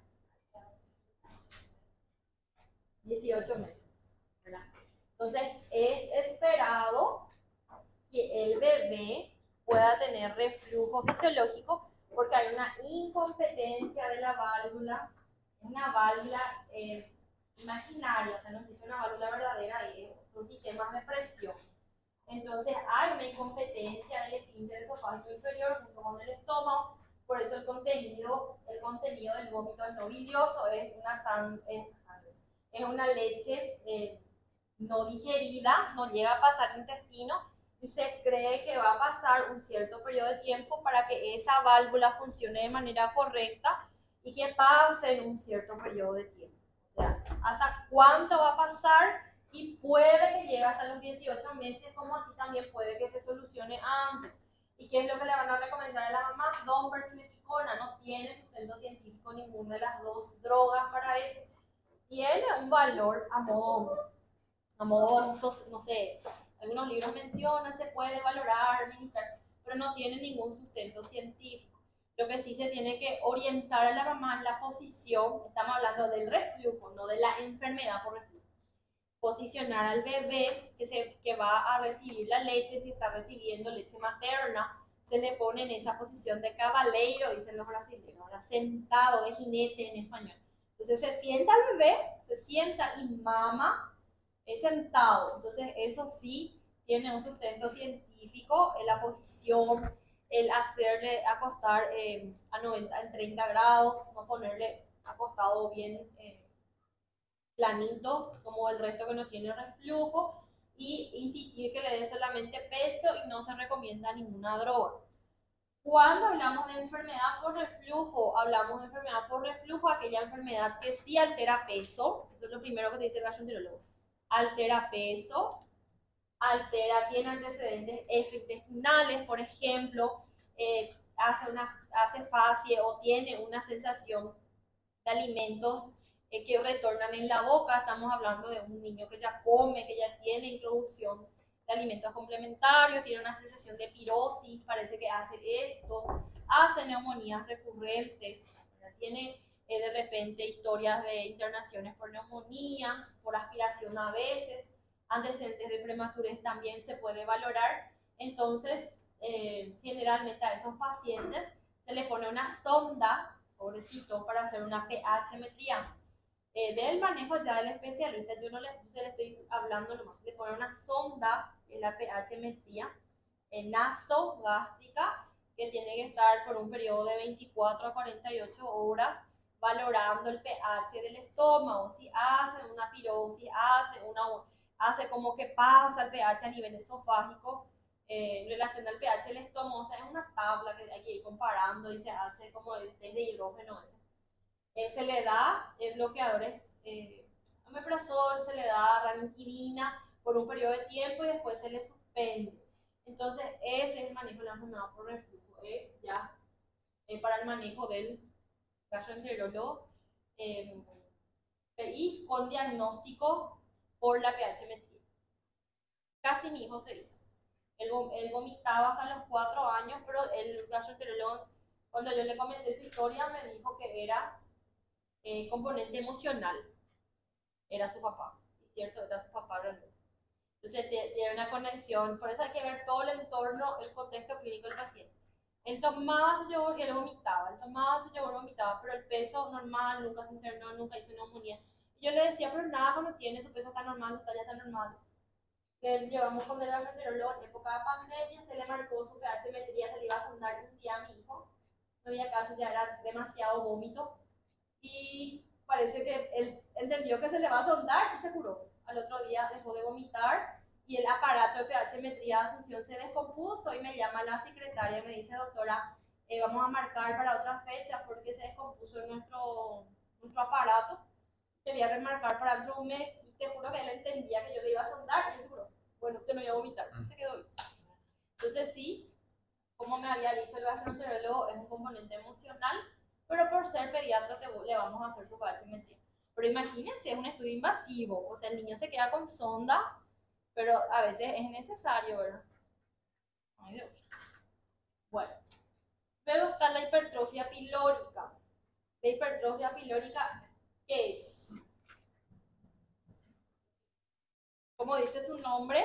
dieciocho meses, ¿verdad? Entonces, es esperado que el bebé pueda tener reflujo fisiológico porque hay una incompetencia de la válvula, una válvula eh, imaginaria, o sea, no existe una válvula verdadera, y son sistemas de presión. Entonces, hay una incompetencia del esfínter esofágico inferior junto con el estómago, por eso el contenido, el contenido del vómito es no bilioso, es una sangre, es, es una leche eh, no digerida, no llega a pasar al intestino y se cree que va a pasar un cierto periodo de tiempo para que esa válvula funcione de manera correcta y que pase en un cierto periodo de tiempo. O sea, hasta cuánto va a pasar y puede que llegue hasta los dieciocho meses, como así también puede que se solucione antes. ¿Y qué es lo que le van a recomendar a la mamá? Domperidone, no tiene sustento científico ninguna de las dos drogas para eso. Tiene un valor a modo, a modo, no sé, algunos libros mencionan, se puede valorar, pero no tiene ningún sustento científico. Lo que sí se tiene que orientar a la mamá es la posición, estamos hablando del reflujo, no de la enfermedad por reflujo. Posicionar al bebé que, se, que va a recibir la leche, si está recibiendo leche materna, se le pone en esa posición de cabaleiro, dicen los brasileños, sentado, de jinete en español. Entonces se sienta el bebé, se sienta y mama es sentado. Entonces eso sí tiene un sustento científico en la posición, el hacerle acostar eh, a noventa, en treinta grados, no ponerle acostado bien eh, planito como el resto que no tiene reflujo, y insistir que le dé solamente pecho y no se recomienda ninguna droga. Cuando hablamos de enfermedad por reflujo, hablamos de enfermedad por reflujo, aquella enfermedad que sí altera peso, eso es lo primero que te dice el gastroenterólogo, altera peso, altera, tiene antecedentes extraintestinales, por ejemplo, eh, hace, una, hace facie o tiene una sensación de alimentos eh, que retornan en la boca. Estamos hablando de un niño que ya come, que ya tiene introducción de alimentos complementarios, tiene una sensación de pirosis, parece que hace esto, hace neumonías recurrentes, ¿verdad? Tiene eh, de repente historias de internaciones por neumonías, por aspiración a veces, antecedentes de prematurez también se puede valorar. Entonces, eh, generalmente a esos pacientes se le pone una sonda, pobrecito, para hacer una pH metría. Eh, del manejo ya del especialista, yo no le puse, le estoy hablando nomás, le pone una sonda en la pH metría eh, nasogástrica, que tiene que estar por un periodo de veinticuatro a cuarenta y ocho horas valorando el pH del estómago, si hace una pirosis, hace, una, hace como que pasa el pH a nivel esofágico eh, en relación al pH del estómago. O sea, es una tabla que hay que ir comparando y se hace como el test de hidrógeno ese. Eh, se le da eh, bloqueadores, eh, omeprazol, se le da ranitidina por un periodo de tiempo y después se le suspende. Entonces, ese es el manejo de la enfermedad por reflujo, es ya eh, para el manejo del gastroenterólogo eh, y con diagnóstico por la pH metría. Casi mi hijo se hizo. Él, él vomitaba hasta los cuatro años, pero el gastroenterólogo, cuando yo le comenté su historia, me dijo que era eh, componente emocional. Era su papá, y cierto, era su papá realmente. Entonces tiene una conexión, por eso hay que ver todo el entorno, el contexto clínico del paciente. Él tomaba su yogur y él vomitaba, él tomaba su yogur y vomitaba, pero el peso normal, nunca se internó, nunca hizo neumonía. Y yo le decía, pero nada, cuando tiene su peso está normal, su talla está normal. Le llevamos con el gastroenterólogo en época de pandemia, se le marcó su pH-metría, se le iba a sondar un día a mi hijo, no había caso, ya era demasiado vómito, y parece que él entendió que se le va a sondar y se curó. Al otro día dejó de vomitar y el aparato de pH-metría de Asunción se descompuso y me llama la secretaria y me dice, doctora, eh, vamos a marcar para otra fecha porque se descompuso nuestro, nuestro aparato. Te voy a remarcar para dentro de un mes y te juro que él entendía que yo le iba a sondar y él juró, bueno, usted no iba a vomitar, y se quedó bien. Entonces sí, como me había dicho el gastroenterólogo, es un componente emocional, pero por ser pediatra te, le vamos a hacer su pH-metría. Pero imagínense, es un estudio invasivo, o sea, el niño se queda con sonda, pero a veces es necesario, ¿verdad? Ay, Dios. Bueno, luego está la hipertrofia pilórica. La hipertrofia pilórica, ¿qué es? Como dice su nombre,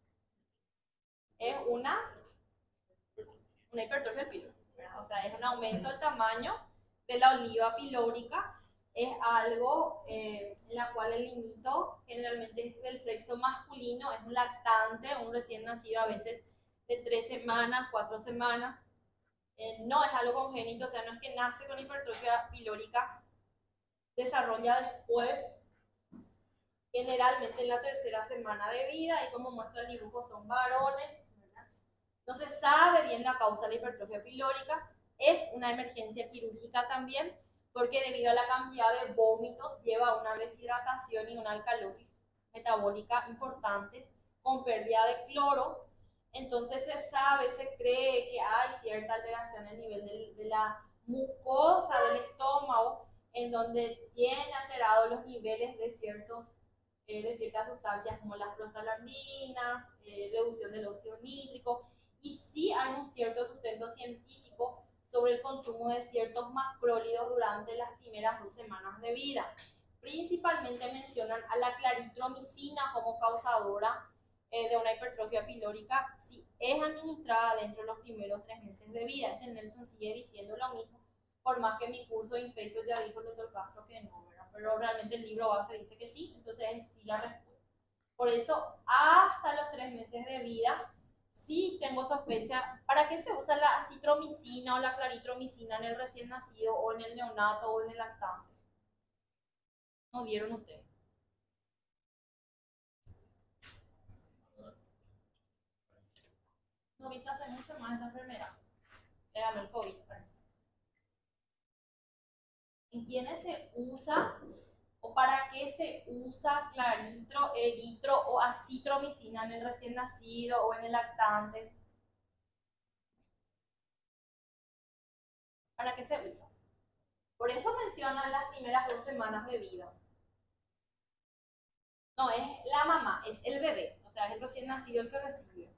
es una, una hipertrofia del píloro, ¿verdad? O sea, es un aumento del tamaño de la oliva pilórica. Es algo eh, en la cual el niñito generalmente es del sexo masculino, es un lactante, un recién nacido a veces de tres semanas, cuatro semanas. Eh, no es algo congénito, o sea, no es que nace con hipertrofia pilórica, desarrolla después, generalmente en la tercera semana de vida, y como muestra el dibujo son varones, ¿verdad? No se sabe bien la causa de la hipertrofia pilórica, es una emergencia quirúrgica también, porque debido a la cantidad de vómitos lleva a una deshidratación y una alcalosis metabólica importante con pérdida de cloro. Entonces se sabe, se cree que hay cierta alteración en el nivel de, de la mucosa del estómago, en donde tiene alterados los niveles de, ciertos, eh, de ciertas sustancias como las prostaglandinas, eh, reducción del óxido nítrico, y sí hay un cierto sustento científico sobre el consumo de ciertos macrólidos durante las primeras dos semanas de vida. Principalmente mencionan a la claritromicina como causadora eh, de una hipertrofia pilórica si es administrada dentro de los primeros tres meses de vida. Este Nelson sigue diciendo lo mismo, por más que mi curso de infectos ya dijo el doctor Castro que no, ¿verdad? Pero realmente el libro base dice que sí, entonces sí la respuesta. Por eso, hasta los tres meses de vida, sí tengo sospecha. ¿Para qué se usa la acitromicina o la claritromicina en el recién nacido o en el neonato o en el lactante? ¿No vieron ustedes? No viste hace mucho más esta enfermedad. Le ganó el COVID, parece. ¿En quiénes se usa o para qué se usa claritro, eritro o acitromicina en el recién nacido o en el lactante? ¿Para qué se usa? Por eso mencionan las primeras dos semanas de vida. No, es la mamá, es el bebé, o sea, es el recién nacido el que recibe.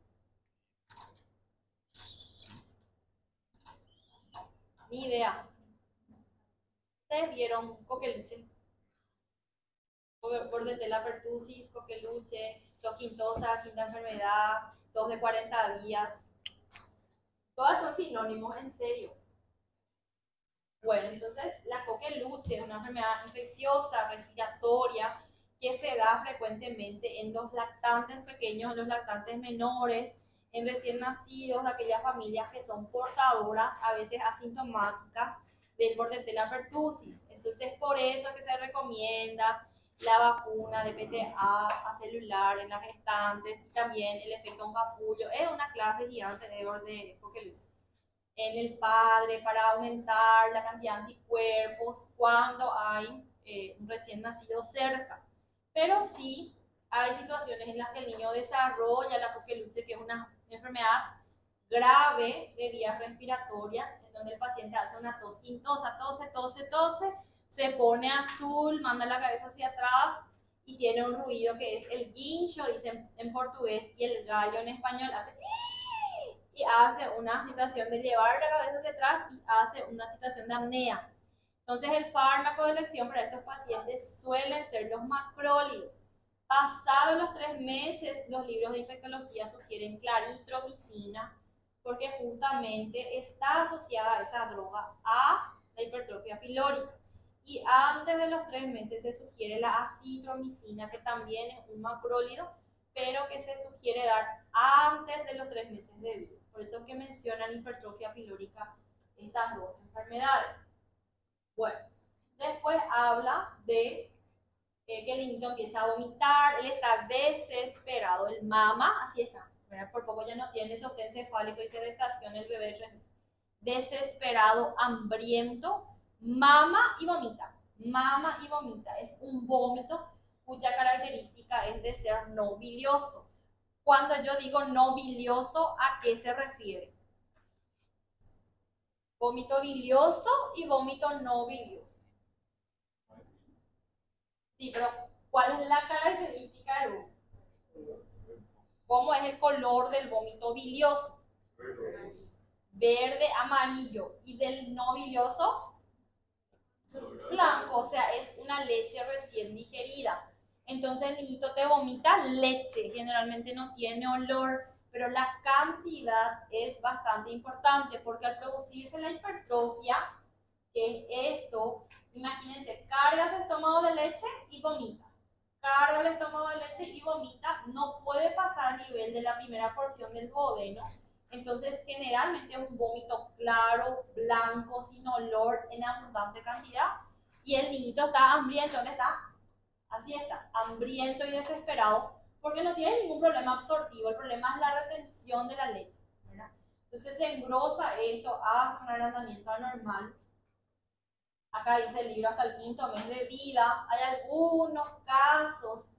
Ni idea. Ustedes vieron coqueluche, bordetella pertussis, coqueluche, tos quintosa, quinta enfermedad, tos de cuarenta días. Todas son sinónimos, en serio. Bueno, entonces la coqueluche es una enfermedad infecciosa, respiratoria, que se da frecuentemente en los lactantes pequeños, en los lactantes menores, en recién nacidos, de aquellas familias que son portadoras, a veces asintomáticas, del bordetella pertussis. Entonces, por eso que se recomienda la vacuna de P T A celular en las gestantes, y también el efecto en capullo. Es una clase gigante de, de coqueluche en el padre para aumentar la cantidad de anticuerpos cuando hay eh, un recién nacido cerca. Pero sí hay situaciones en las que el niño desarrolla la coqueluche, que es una enfermedad grave de vías respiratorias, en donde el paciente hace una tos quintosa, tose, tose, tose, se pone azul, manda la cabeza hacia atrás y tiene un ruido que es el guincho, dicen en portugués, y el gallo en español hace y hace una situación de llevar la cabeza hacia atrás y hace una situación de apnea. Entonces el fármaco de elección para estos pacientes suelen ser los macrólidos. Pasados los tres meses, los libros de infectología sugieren claritromicina porque justamente está asociada esa droga a la hipertrofia pilórica. Y antes de los tres meses se sugiere la acitromicina, que también es un macrólido, pero que se sugiere dar antes de los tres meses de vida. Por eso es que mencionan hipertrofia pilórica estas dos enfermedades. Bueno, después habla de eh, que el niño empieza a vomitar, él está desesperado, el mama, así está, ¿verdad? Por poco ya no tiene sostén encefálico y se gestación el bebé de tres meses. Desesperado, hambriento, mama y vomita, mama y vomita, es un vómito cuya característica es de ser no bilioso. Cuando yo digo no bilioso, ¿a qué se refiere? Vómito bilioso y vómito no bilioso. Sí, pero ¿cuál es la característica del vómito? ¿Cómo es el color del vómito bilioso? Verde, amarillo. ¿Y del no bilioso? Blanco, o sea, es una leche recién digerida. Entonces el niñito te vomita leche, generalmente no tiene olor, pero la cantidad es bastante importante porque al producirse la hipertrofia, que es esto, imagínense, carga su estómago de leche y vomita. Carga el estómago de leche y vomita, no puede pasar a nivel de la primera porción del duodeno. Entonces, generalmente es un vómito claro, blanco, sin olor, en abundante cantidad. Y el niñito está hambriento, ¿dónde está? Así está, hambriento y desesperado, porque no tiene ningún problema absortivo, el problema es la retención de la leche, ¿verdad? Entonces se engrosa esto, hace un agrandamiento anormal. Acá dice el libro hasta el quinto mes de vida. Hay algunos casos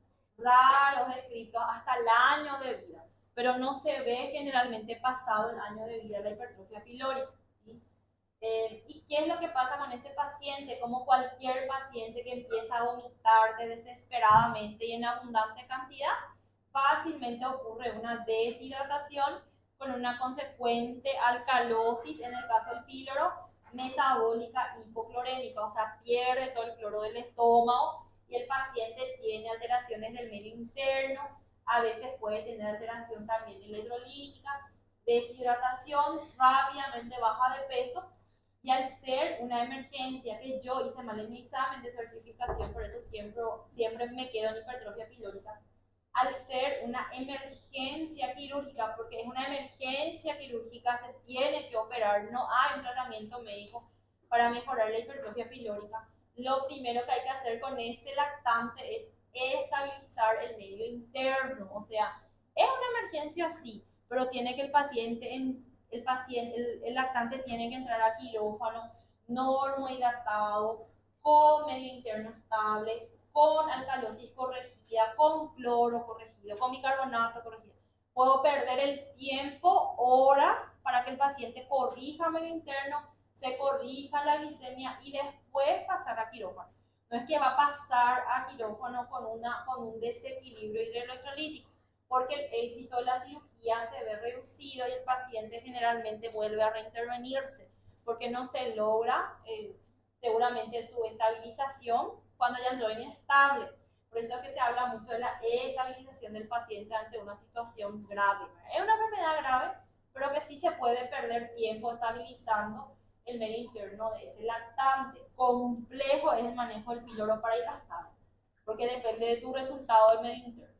raros descritos hasta el año de vida, pero no se ve generalmente pasado el año de vida la hipertrofia pilórica, ¿sí? Eh, ¿Y qué es lo que pasa con ese paciente? Como cualquier paciente que empieza a vomitar desesperadamente y en abundante cantidad, fácilmente ocurre una deshidratación con una consecuente alcalosis, en el caso del píloro, metabólica hipoclorémica, o sea, pierde todo el cloro del estómago y el paciente tiene alteraciones del medio interno, a veces puede tener alteración también electrolítica, deshidratación, rápidamente baja de peso. Y al ser una emergencia, que yo hice mal en mi examen de certificación, por eso siempre, siempre me quedo en hipertrofia pilórica, al ser una emergencia quirúrgica, porque es una emergencia quirúrgica, se tiene que operar, no hay un tratamiento médico para mejorar la hipertrofia pilórica, lo primero que hay que hacer con ese lactante es estabilizar el medio interno, o sea, es una emergencia sí, pero tiene que el paciente en El, paciente, el, el lactante tiene que entrar a quirófano normohidratado, con medio interno estable, con alcalosis corregida, con cloro corregido, con bicarbonato corregido. Puedo perder el tiempo, horas, para que el paciente corrija medio interno, se corrija la glicemia y después pasar a quirófano. No es que va a pasar a quirófano con, una, con un desequilibrio hidroelectrolítico, porque el éxito de la cirugía se ve reducido y el paciente generalmente vuelve a reintervenirse, porque no se logra eh, seguramente su estabilización cuando ya entró inestable. Por eso es que se habla mucho de la estabilización del paciente ante una situación grave. Es una enfermedad grave, pero que sí se puede perder tiempo estabilizando el medio interno de ese lactante. Complejo es el manejo del píloro para hidratar, porque depende de tu resultado del medio interno.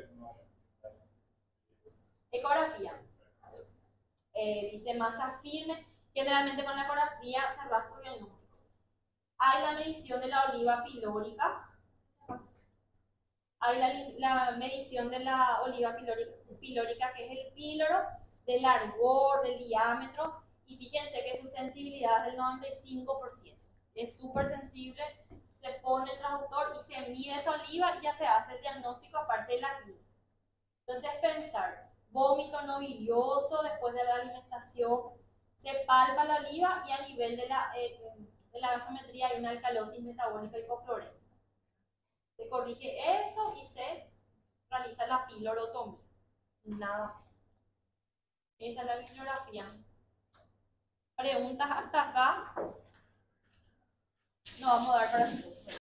Ecografía. Eh, dice masa firme. Generalmente con la ecografía se raspa diagnóstico. Hay la medición de la oliva pilórica. Hay la, la medición de la oliva pilórica, pilórica, que es el píloro, del largor, del diámetro. Y fíjense que su sensibilidad es del noventa y cinco por ciento. Es súper sensible. Se pone el traductor y se mide esa oliva y ya se hace el diagnóstico aparte de la clínica. Entonces pensar, vómito no bilioso después de la alimentación, se palpa la oliva y a nivel de la, eh, de la gasometría hay una alcalosis metabólica hipoclorémica. Se corrige eso y se realiza la pilorotomía. Nada más. Esta es la bibliografía. Preguntas hasta acá. No vamos a dar para